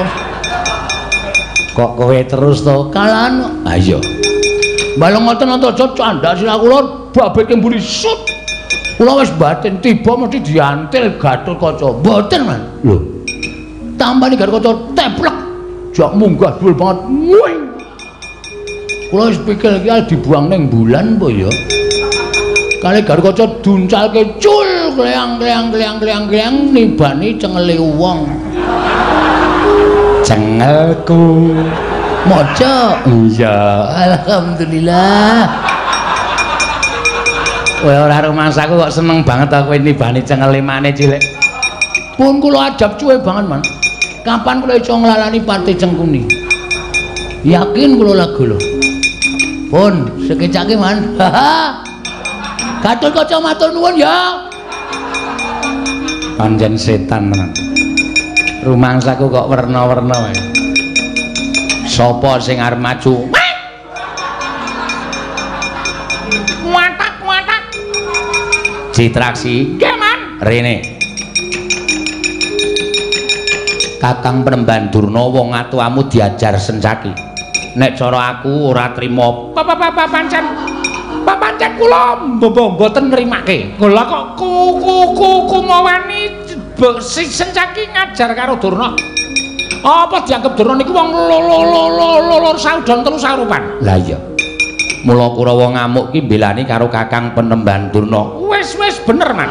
kok kowe terus to kalan ayo balong ngoten Antarja candhak sila kula babetke mburi sut kula wis batin tiba mesti diantil Gatotkaca mboten man lho tampani Gatotkaca teplek jak munggah dhuwur banget wing kula wis pikir iki dibuang ning bulan apa ya kali Gatotkaca duncalke cul kleang kleang kleang kleang kleang nibani cengele wong. Cengelku. Moco. Iya, alhamdulillah. Kowe ora rumangsaku kok seneng banget aku nibani cengele mane cilik. Pun kula adab cuwe banget, Man. Kapan kula iso nglalani Pati Cengkuni? Yakin kula lagu lho. Pun sekecake, Man. Haha. Gatotkaca matur nuwun ya. Panjen setan tenan. Rumangsaku kok werna-werna wae. Sapa sing arep maju? Watak-watak. Citraksi. Nggih, Man. Rene. Kakang Penemban Durna wong atuamu diajar sencaki. Nek cara aku ora trima. Papa-papa pancen pancen kula mboten nrimake. Lha kok kuku-kuku mawani sencaki ngajar karo Durna. Apa dianggep Durna niku wong loro saudan telu sarupan? Lah iya. Mula Kurawa ngamuk ki mbelani karo Kakang Penemban Durna. Wis-wis bener, Man.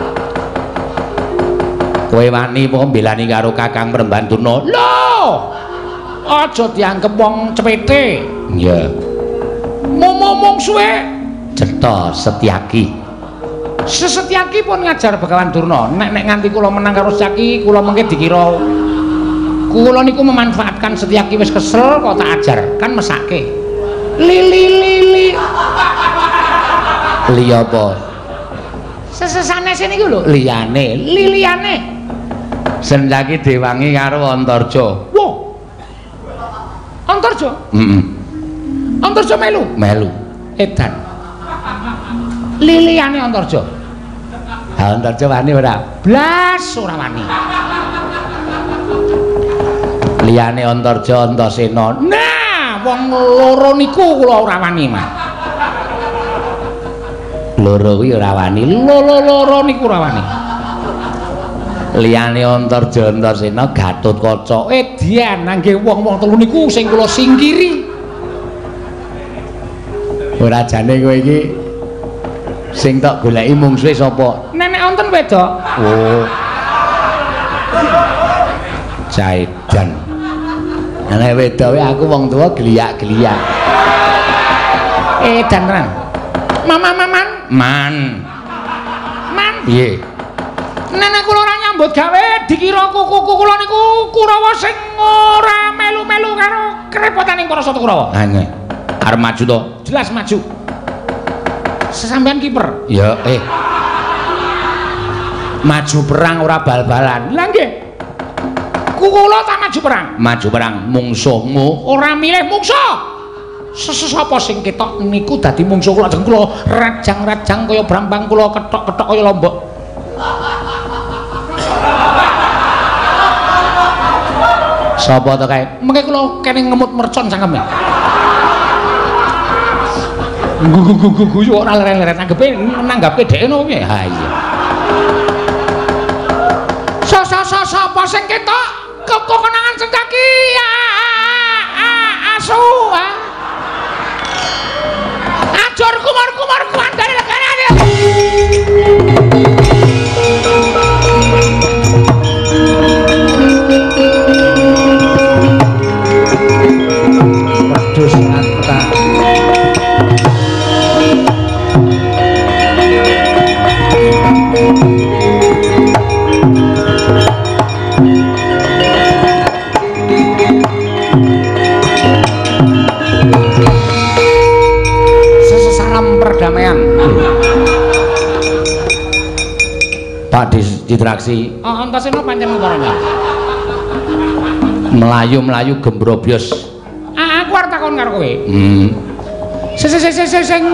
Kowe wani apa mbelani karo Kakang Penemban Durna? Lho. Aja dianggep wong cepete. Iya. Momong suwe. Kita Setyaki. Sesetyaki pun ngajar Begawan Durna. Nek nek nganti kula menang karo Setyaki, kula mengke dikira kula niku memanfaatkan Setyaki wis kesel kok tak ajar, kan mesake. Lili lili. Li apa? Sesesane sini niku lho. Liyane, Liliane. Setyaki diwangi karo Antarja. Wo. Antarja? Heeh. Antarja melu. Melu. Edan. Liliane Antarja. Ha Antarja wani ora? Blas ora wani. Liyane Antarja Antasena. Nah, wong loro niku kula ora wani, Mas. Loro kuwi ora wani. Loro-loro niku ora wani. Liyane Antarja Antasena Gatotkaca. Edian nggih wong-wong telu niku sing kula singkiri. Ora jane kowe iki sing tak goleki mungsuhe sapa? Nenek wonten wedok. Oh. Jaidan. Nek wedoke aku wong tuwa geliak-geliak. Edan tenan. Mama maman. Man. Man. Piye? Nenek kula ora nyambut gawe dikira kuku kula niku Kurawa sing ora melu-melu karo kerepotaning para Sata Kurawa. Ha nek arep maju to? Jelas maju. Sesampean kiper. Ya, eh. Maju perang ora bal-balan. Lah nggih. Kula tak maju perang. Maju perang mungsuhmu Ora milih mungsuh. Sesapa sing ketok niku dadi mungsuh kula ajeng kula rajang-rajang kaya brambang kula ketok-ketok kaya lombok. sapa to kae? Mengke kula kene ngemut mercon sangkeme. Gugu-gugu yo ora leret-leret anggepe nanggapke dhek ngono piye? Ha iya. Sa-sa-sa sapa sing ketok kekonangan Setyaki? Asu. Ajur kumar-kumar kuandane negarane. Wedhus rata. Sesalam perdamaian. Pak Ditraksi. Oh, Antasena pancen ukarane. Melayu-melayu gembrobyos. Ah, aku arep takon karo kowe. Hmm. Sing sing sing sing sing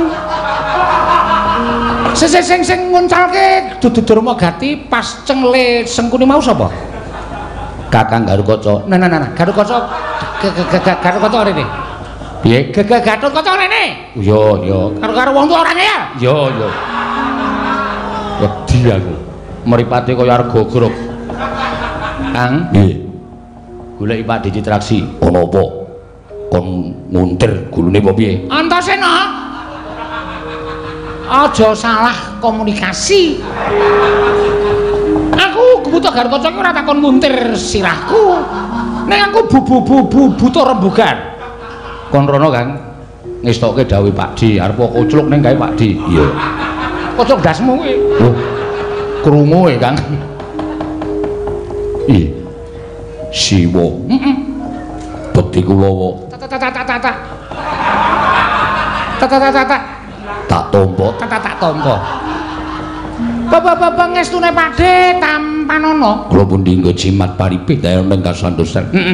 sing sing sing nguncalke dudu Durma Gati pas cengle Sengkuni mau sapa? Kakang Garukaca. Nah nah nah, Garukaca Garukaca rene. Piye? Garukaca rene. Yo yo. Karo-karo wong tuwa orane ya. Yo yo. Wedi aku. Mripate kaya arep gogrok. Kang, nggih. Goleki Pak Ditraksi. Ana apa? Kon nguntir gulune apa piye? Antasena. Aja salah komunikasi. Aku butuh Garukaca ki ora takon muntir sirahku. Nek aku bubu-bubu butuh rembugan. Kon rono, Kang. Ngestokke dawuh Pak Di, arep kocluk ning gawe Pak Di. Iya. Kocok dasmu kuwi. Oh. Krungu e, Kang. Iya. Siwa. Heeh. Bekti kula Tata tata tata tata. Tata tata tata. tak tampa. Tata tak tampa. Bapak-bapak ngestune Pakde tampanono. Kula pundi nggo jimat paripit dayon ning kasantosan. Heeh.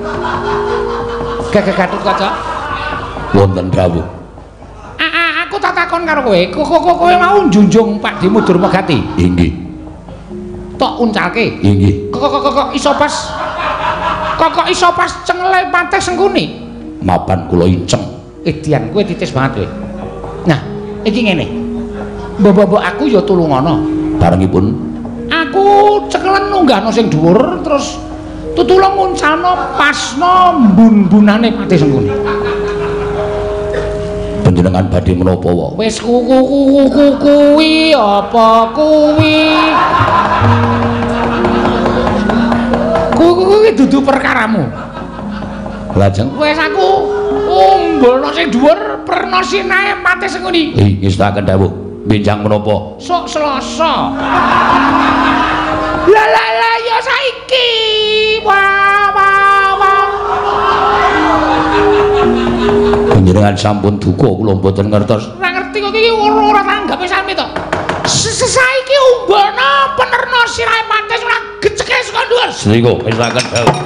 Gagah Garukaca. Wonten dawuh. Ah, aku tak takon karo kowe. Kok kowe mau njunjung Pakdemu Durma Gati? Inggih. Tok uncalke. Inggih. Kok kok kok iso pas Kok kok iso pas cengle Patih Sengkuni? Mapan kula inceng. Edian kowe titis banget kowe. Nah, iki ngene. Mbok-mbok aku ya tulungono. Barengipun Aku cekelen nunggahno sing dhuwur terus tutulung nguncalno pasno mbun-bunane Patih Sengkuni. Panjenengan badhe menapa wae? Wis kuku-kuku kuwi apa kuwi? Kuku kuwi dudu perkaramu. Lajeng Wis aku umbulno sing dhuwur perno sinae Pati Sengkuni. Eh, ngestaken dawuh. Benjang menapa? Sok Selasa. Lah lah lah ya saiki. Wah wah wah. Panjenengan sampun duka kula mboten ngertos. Ora ngerti kok iki ora tanggape sami to. Saiki umbana penerno sirahe Pati ora geceke saka dhuwur. Sriko ngestaken dawuh.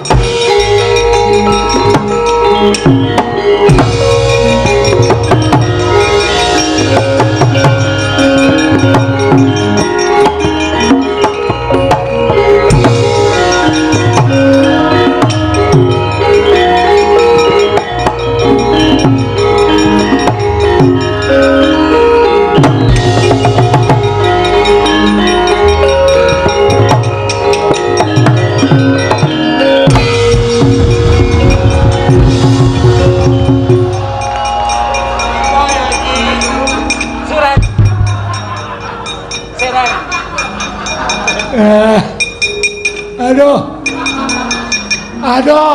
Eh, aduh, aduh,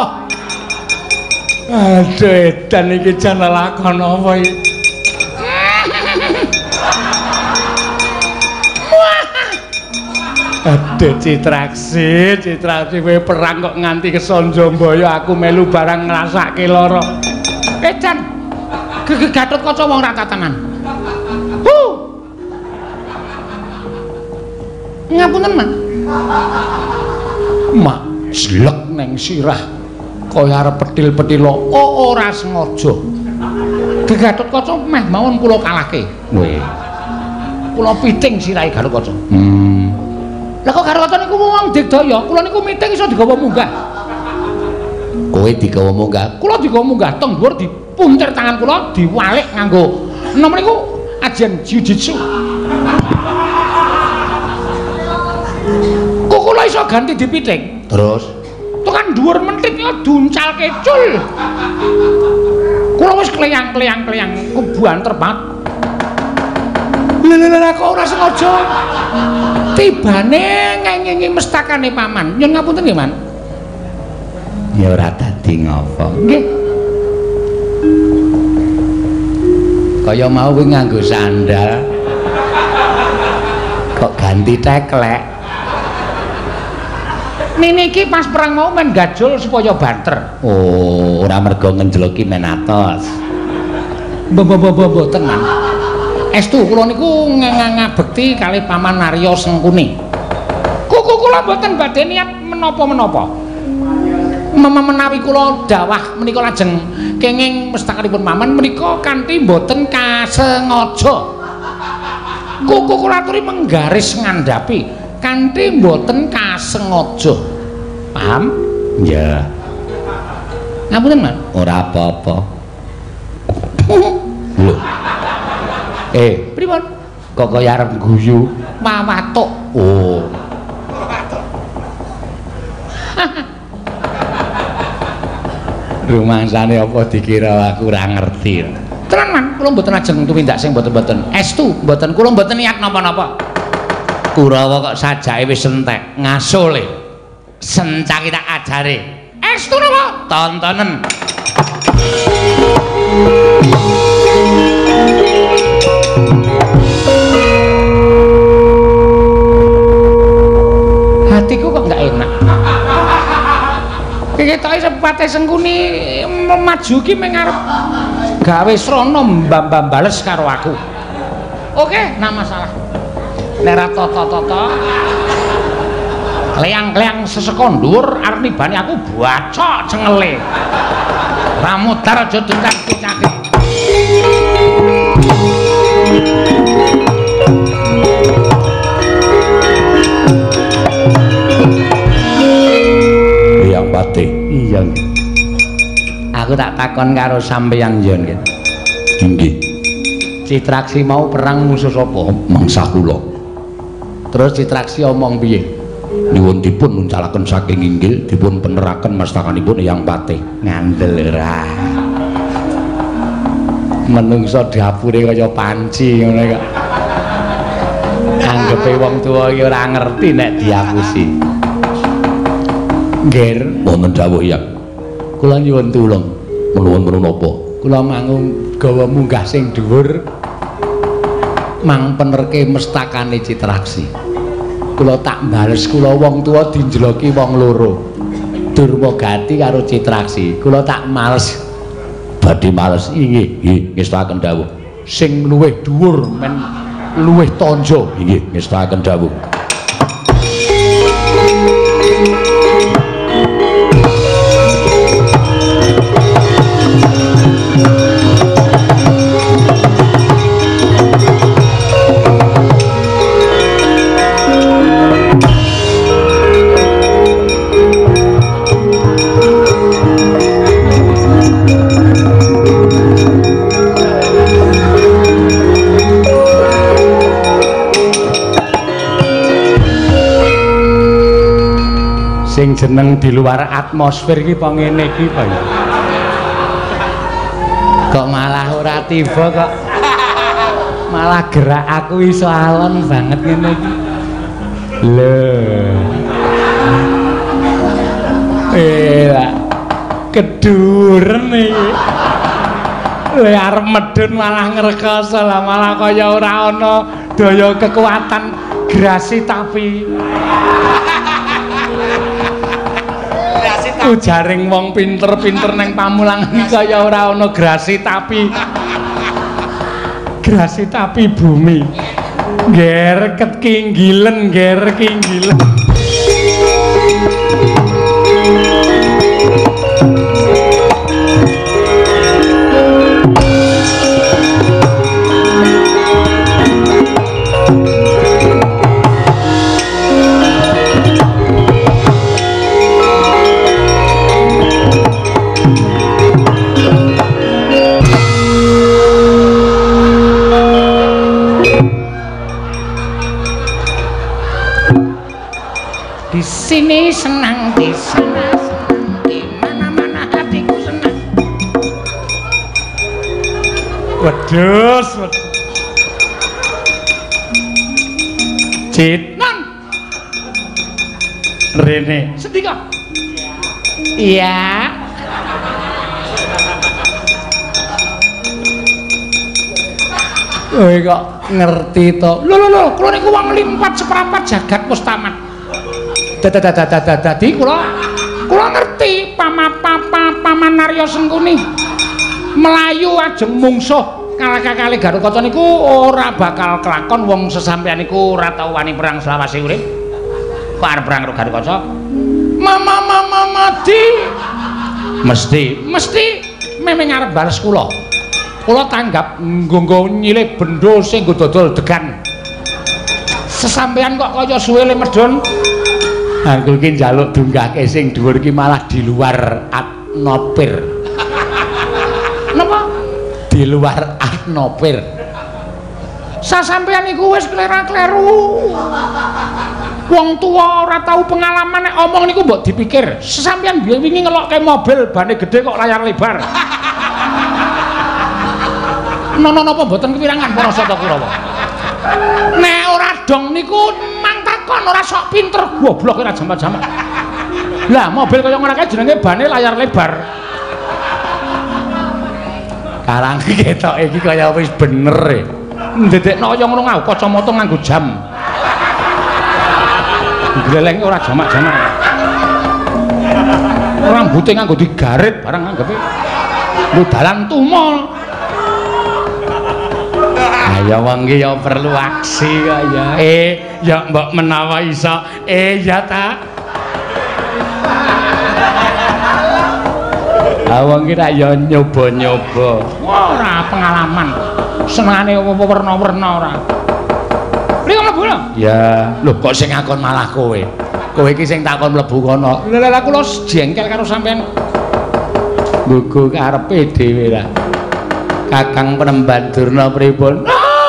aduh, edan iki jan lakon apa iki? Aduh, Citraksi, Citraksi kowe perang kok nganti kesonjombaya aku melu barang ngrasake lara. Edan, gege Gatotkaca wong ra tatanan. Huh. Ngapunten, Mak. Mak, jelek neng sirah. Kaya arep petil-petilo, oh ora sengaja. Gatotkaca meh mawon kula kalahke. Weh. Kula piting sirahe Gatotkaca. Hmm. Lah kok Gatotkaca niku wong digdaya, kula niku miting iso digawa munggah. Kowe digawa munggah? Kula digawa munggah teng dhuwur dipuntir tangan kula diwalik nganggo nom niku ajen jiu-jitsu. Kok kula iso ganti dipiting? Terus tekan dhuwur mentit yo duncal kecul. Kula wis kleyang-kleyang-kleyang kebuanter banget. Lha lha kok ora sengaja. Tibane ngengi mestakane paman. Nyun ngapunten nggih, Man. ya ora dadi ngopo. Nggih. Kaya mau kuwi nganggo sandal. Kok ganti teklek. Nini iki pas perang mau men gajul supaya banter. Oh, ora mergo ngenjloki men atos. Mbok-mbok tenan. Estu kula niku ngabekti kali Paman Arya Sengkuni. Kuku kula mboten badhe niat menapa-menapa. Menawi kula dawah menika lajeng kenging mestakanipun Paman menika kanthi mboten kasengaja. Kuku kula aturi menggaris ngandhapi kanthi mboten kasengaja. Paham? Ya. Ngapunten, Man. Ora apa-apa. Lho. Eh, Pripun? kok kaya arep guyu? Mawatuk. Oh. Rumangsane apa dikira aku ora ngerti. Tenan, Man, kula mboten ajeng tumindak sing mboten-mboten. Estu, mboten kula mboten niat napa-napa. Kurawa kok sajake wis entek, ngasole. Sencaki tak ajare. Estu napa? Tontonen. Hatiku kok enggak enak. Ketoke Sepate Sengkuni maju ki mengarep gawe srana mbam-mbam bales karo aku. Oke, nah masalah. Nek ra toto-toto leang-leang seseko ndur arep nibani aku bacok cengele. Ramudar aja dendang kicake. Yang Pati. Iya nggih. Aku tak takon karo sampeyan yen nggih. Inggih. Citraksi mau perang musuh sapa? Mangsa kula. Terus Citraksi omong piye? Nyuwun dipun nuncalaken saking inggil dipun peneraken mastakanipun Eyang Patih. Ngandel ora. Menungso dapure kaya panci ngono kok. Anggepe wong tuwa iki ora ngerti nek diapusi. Nggir, Wonten dawuh Eyang. kula nyuwun tulung. Menuwun menapa? kula mangung gawa munggah sing dhuwur mang penerke mestakane Citraksi. Kula tak bales kula wong tuwa dinjloki wong loro. Durmagati karo Citraksi. Kula tak males badhe males inggih nggih ngestaken dawuh. Sing luwih dhuwur men luwih tanja inggih ngestaken dawuh. Sing jeneng di luar atmosfer iki apa ngene iki Pak? Kok malah ora tiba kok. Malah gerak aku iso alon banget ngene iki. Lho. Eh, keduren iki. Le arep medun malah ngrekoso lah malah kaya ora ana daya kekuatan grasi tapi jaring wong pinter-pinter neng Pamulangan kaya ora ana grasi tapi grasi tapi bumi ger kekinggilen ger kinggilen sini senang di sana senang di mana-mana hatiku senang. Wedhus Cit non Rene sedih kok iya kowe kok ngerti to lho lho lho kula niku wong limpat seprapat jagat wis tamat. Dadi kula kula ngerti pamapa Paman Narya Sengkuni melayu ajeng mungsuh kalih-kalih Garukaca niku ora bakal kelakon wong sesampeyan niku ora tau wani perang selawase urip. Kok arep perang karo Garukaca? Mama mama mati. Mesti, mesti memeng arep bales kula. Kula tanggap nggo nyilih bendho sing nggo dodol degan. Sesampeyan kok kaya suwe le medhun. Aku iki njaluk dunggake sing dhuwur iki malah di luar atmosfer. Napa? Di luar atmosfer. Sasampeyan iku wis klera-kleru. Wong tuwa ora tau pengalaman nek omong niku mbok dipikir. Sesampeyan biyen wingi ngelokke mobil bane gedhe kok layar lebar. Nono napa mboten kepirangan para Sata Kurawa? Nek ora dong niku kon ora sok pinter goblok ora jamak-jamak. Lah mobil kaya ngono kae jenenge bane layar lebar. Karang ketok iki kaya wis bener e. Ndedekno kaya ngono ngau kacamata nganggo jam. Gleleng ora jamak-jamak. Rambute nganggo digarit barang anggepe. Lho dalan tumol. Ya wong iki ya perlu aksi kok ya. Eh, ya mbok menawa iso. Eh, ya ta. Ah wong iki ra ya nyoba-nyoba. Ora pengalaman. Senengane werna-werna ora. Mriko mlebu lho. Ya, lho kok sing ngakon malah kowe. Kowe iki sing takon mlebu kono. Lha lha kula jengkel karo sampean. Nggo karepe dhewe ra. Kakang Penemban Durna pripun?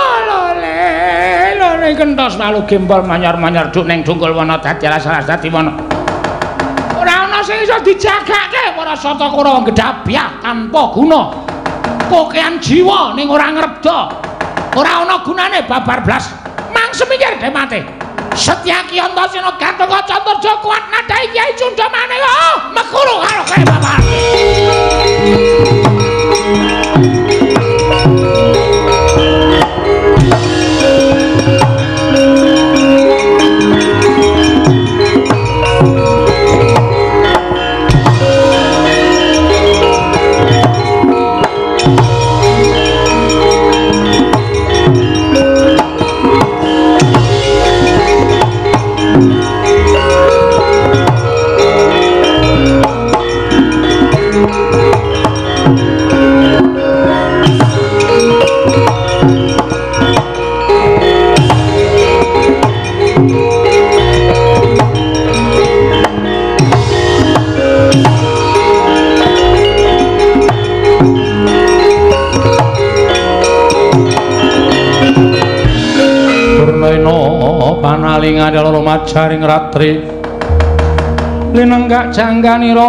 Kentos lalu gembol manyar-manyar duk ning Dungkul Wana dadi salah dadi wana. Ora ana sing iso dijagake para Sata Kurawa gedhabyah tanpa guna. Kokean jiwa ning ora ngrebda. Ora ana gunane babar blas. Mang semikir dhe mate. Setyaki Antasena Gatotkaca Antarja kuat nadai Kyai Cundamane. Oh, mekuru karo kae babar. Panalingane loro majaring ratri linenggak jangganira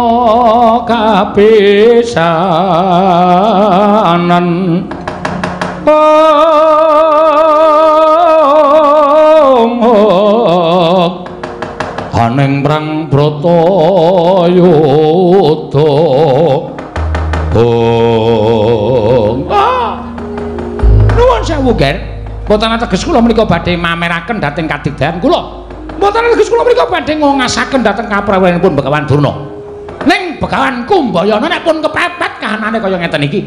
kapisanan oh aneng prang Bratayuda oh nuwun sewu Ger. Mboten ateges kula menika badhe mameraken dhateng kadigdayan kula. Mboten ateges kula menika badhe ngongasaken dhateng kaprawulanipun Begawan Durna. Ning Begawan Kumbayana nek pun kepepet kahanane kaya ngeten iki.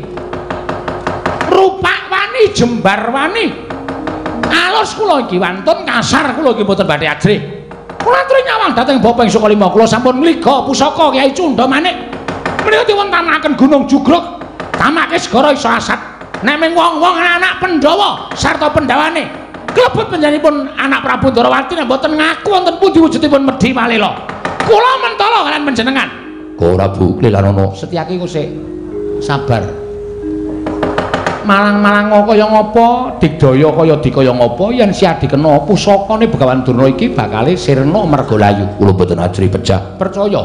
Rupak wani jembar wani. Alus kula iki wantun kasar kula iki mboten badhe ajrih. Kula aturi nyawang dhateng Bapa ing Sukalima kula sampun ngliga pusaka Kyai Cunda Manik. Menika diwontenaken Gunung Jugruk. Tamake segara isa asat. Nek ming wong-wong anak Pandhawa sarta Pandhawane klebet panjenenganipun anak Prabu Ndarawati nek mboten ngaku wonten pundi wujudipun medhi walela. Kula mentala kalian panjenengan. Ora Bu, Lelanana. Setyaki ku sik sabar. Malang-malang kaya ngapa, digdaya kaya dikaya ngapa yen siya dikena pusakane Begawan Durna iki bakale sirna mergolayu. Kula mboten ajri pejah. Percaya.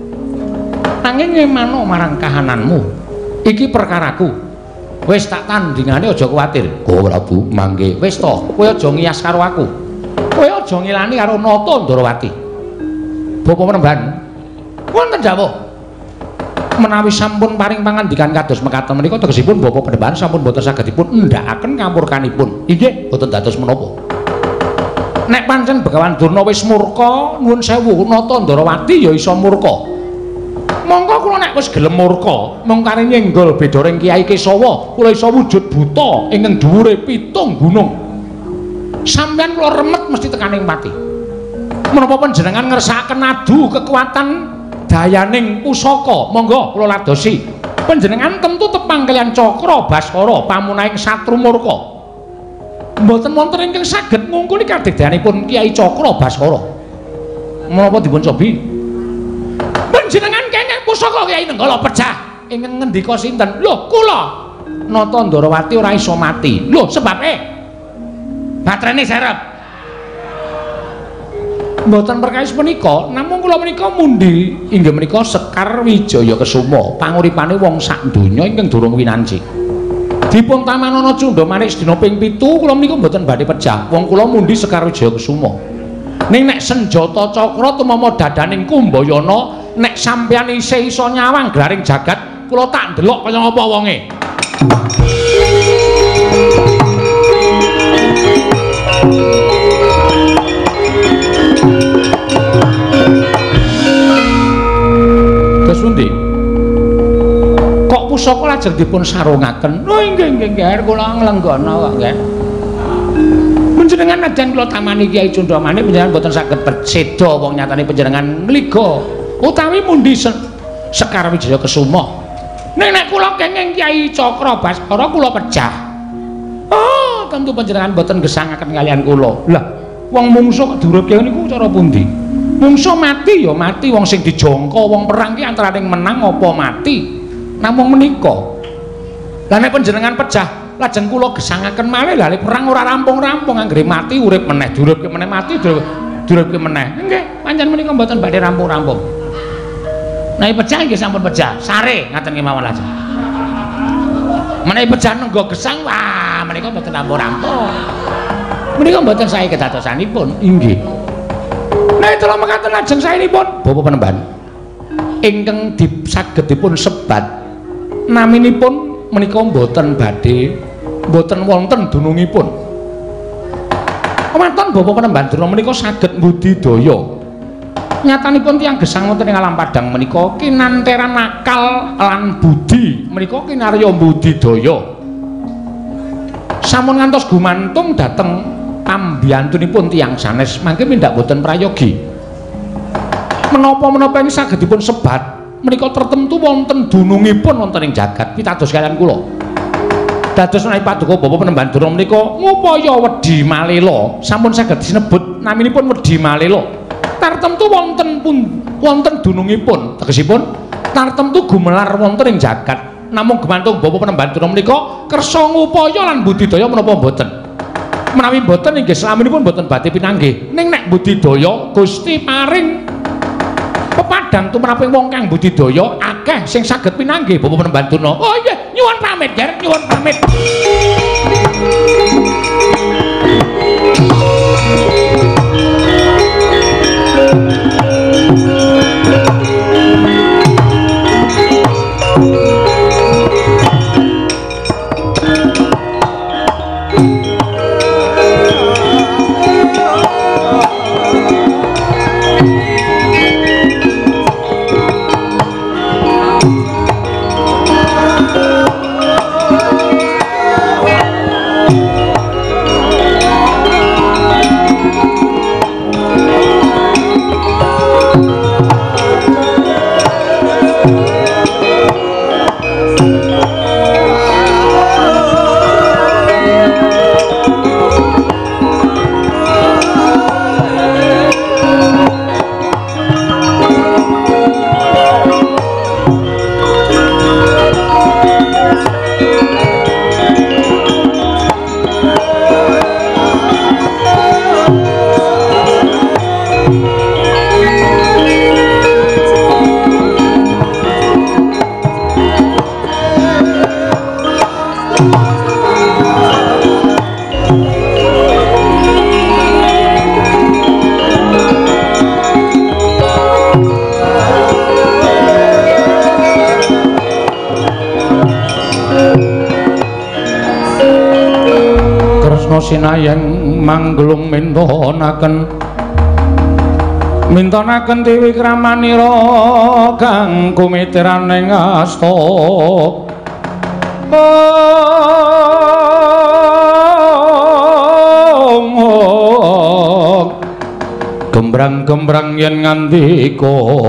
Nanging emano marang kahananmu. Iki perkaraku. Wis tak tandingane aja kuwatir. Oh Prabu, mangke. Wis to, kowe aja ngiyas karo aku. Kowe aja ngilani karo Nata Ndarawati. Bapa Penemban. Wonten dawuh. Menawi sampun paring pangandikan kados mekaten menika tegesipun Bapa Penemban sampun boten sagedipun ndhakaken kamurkanipun. Inggih, boten dados menapa. Nek pancen Begawan Durna wis murka, nuwun sewu, Nata Ndarawati ya isa murka. Monggo kula nek wis gelem murka, mung kare nyenggol bedoring Kyai Kesawa, kula isa wujud buta ingkang dhuwure pitung gunung. Sampeyan kula remet mesti tekaning pati. Menapa panjenengan ngersakaken adu kekuatan dayaning pusaka, monggo kula ladosi. Panjenengan tentu tepang kalian Cakra Baskara pamunahing satru murka. Mboten wonten ingkang saged ngungkuli kadigdayanipun Kyai Cakra Baskara. Menapa dipun cobi? Panjenengan kenging pusaka Kyai Nenggala pejah ingkang ngendika sinten? Lho, kula Nata Ndarawati ora iso mati. Lho, sebabe batrene serep. Mboten perkawis menika, namung kula menika mundi inggih menika Sekar Wijaya Kesuma, panguripane wong sak donya ingkang durung winanci. Dipun tamanana Cunda Manik sedina ping pitu, kula menika mboten badhe pejah. Wong kula mundi Sekar Wijaya Kesuma. Ning nek senjata cakra tumama dadaning Kumbayana, nek sampeyan isih iso nyawang glaring jagat, kula tak ndelok kaya ngapa wonge. Terus pundi? Kok pusaka lajeng dipun sarungaken? Oh inggih inggih nggih, kula nglenggana kok nggih. Panjenengan najan kula tamani Kyai Cunda Manik panjenengan boten saged seda wong nyatane panjenengan ngliga utawi mundi Sekar Wijaya Kesuma. Nek nek kula kenging Kyai Cakra Baskara kula pejah. Oh, tentu panjenengan boten gesangaken kalian kula. Lah, wong mungsuh diuripke niku cara pundi? Mungsuh mati ya mati, wong sing dijangka wong perang ki antaraning menang apa mati. Namung menika. Lah nek panjenengan pejah lajeng kula gesangaken malih lha perang ora rampung-rampung anggere mati urip meneh diuripke meneh mati diuripke meneh nggih pancen menika mboten badhe rampung-rampung. Nah pejah nggih sampun pejah sare ngaten kemawon lajeng menawi pejah nenggo gesang wah menika mboten rampung-rampung menika mboten sae kedadosanipun inggih. Nah itulah mekaten lajeng saenipun Bapak Penemban ingkang saged dipun sebat naminipun menika mboten badhe mboten wonten dunungipun. Wonten Bapa Penemban Durna menika saged mbudidaya. Nyatanipun tiyang gesang wonten ing alam padang menika kinanteran akal lan budi menika kinarya mbudidaya. Sampun ngantos gumantung dhateng pambiyantunipun tiyang sanes mangke mindak boten prayogi. Menapa-menapa ing sagedipun sebat menika tertentu wonten dunungipun wonten ing jagat pitados kaliyan kula. Dados menawi paduka Bapa Penemban Durna menika ngupaya Wedi Malela sampun saged sinebut naminipun Wedi Malela. Tartemtu wonten pun wonten dunungipun tegesipun tartemtu gumelar wonten ing jagat. Namung gumantung Bapa Penemban Durna menika kersa ngupaya lan budidaya menapa mboten. Menawi mboten inggih slaminipun mboten badhe pinanggih. Ning nek budidaya Gusti paring pepadang tumraping wong kang budidaya akeh sing saged pinanggih Bapa Penemban Durna. Oh nggih, nyuwun pamit, Ger, nyuwun pamit. Sinayeng manglung mintonaken mintonaken dewi kramanira kang kumitiraning asta gembrang-gembrang yen ngandika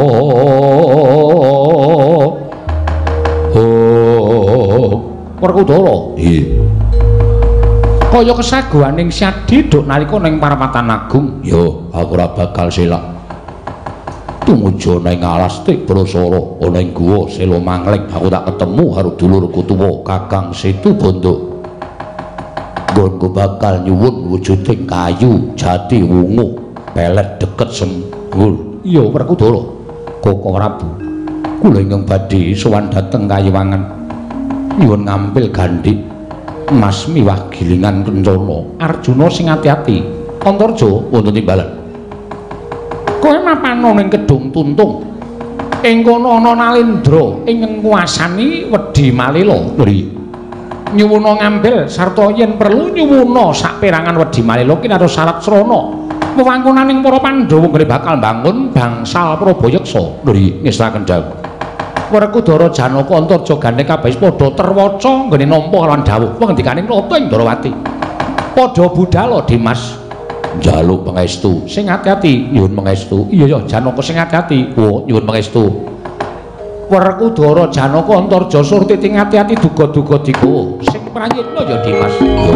oh Werkudara nggih kaya kesaguhaning Syadi duk nalika ning Paramatan Agung. Yo, aku ora bakal silak. Tumuju ning alas Tik Brasara ana ing guwa Sela Mangling aku tak ketemu karo dulurku tuwa Kakang Setu Bondo. Nggonku bakal nyuwun wujuding kayu jati wungu pelet deket Senggul. Iya, Werkudara. Koko Prabu. Kula ingkang badhe sowan dhateng Kayiwangan nyuwun ngampil gandhik Mas miwah gilingan kencana Arjuna sing ati-ati Antarja wonten timbalan kowe mapano ning Kedung Tuntung ing kono ana Nalendra ingkang nguwasani Wedi Malela nggih nyuwuna ngambil sarta yen perlu nyuwuna saperangan Wedi Malela kinarya syarat srana wewangkunaning para Pandhawa nggih bakal mbangun bangsal Prabayeksa nggih ngestaken dawuh Werkudara Janaka Antarja gandeng kabeh padha terwaca nggone nampa kalawan dawuh pangendikaning Rata ing Darawati. Padha budhal Dimas njaluk pangestu sing ati-ati nyuwun pangestu. Iya ya Janaka sing ati-ati. Oh nyuwun pangestu. Werkudara Janaka Antarja surti ting ati-ati duga-duga digawa. Sing pranyitna ya Dimas. Ya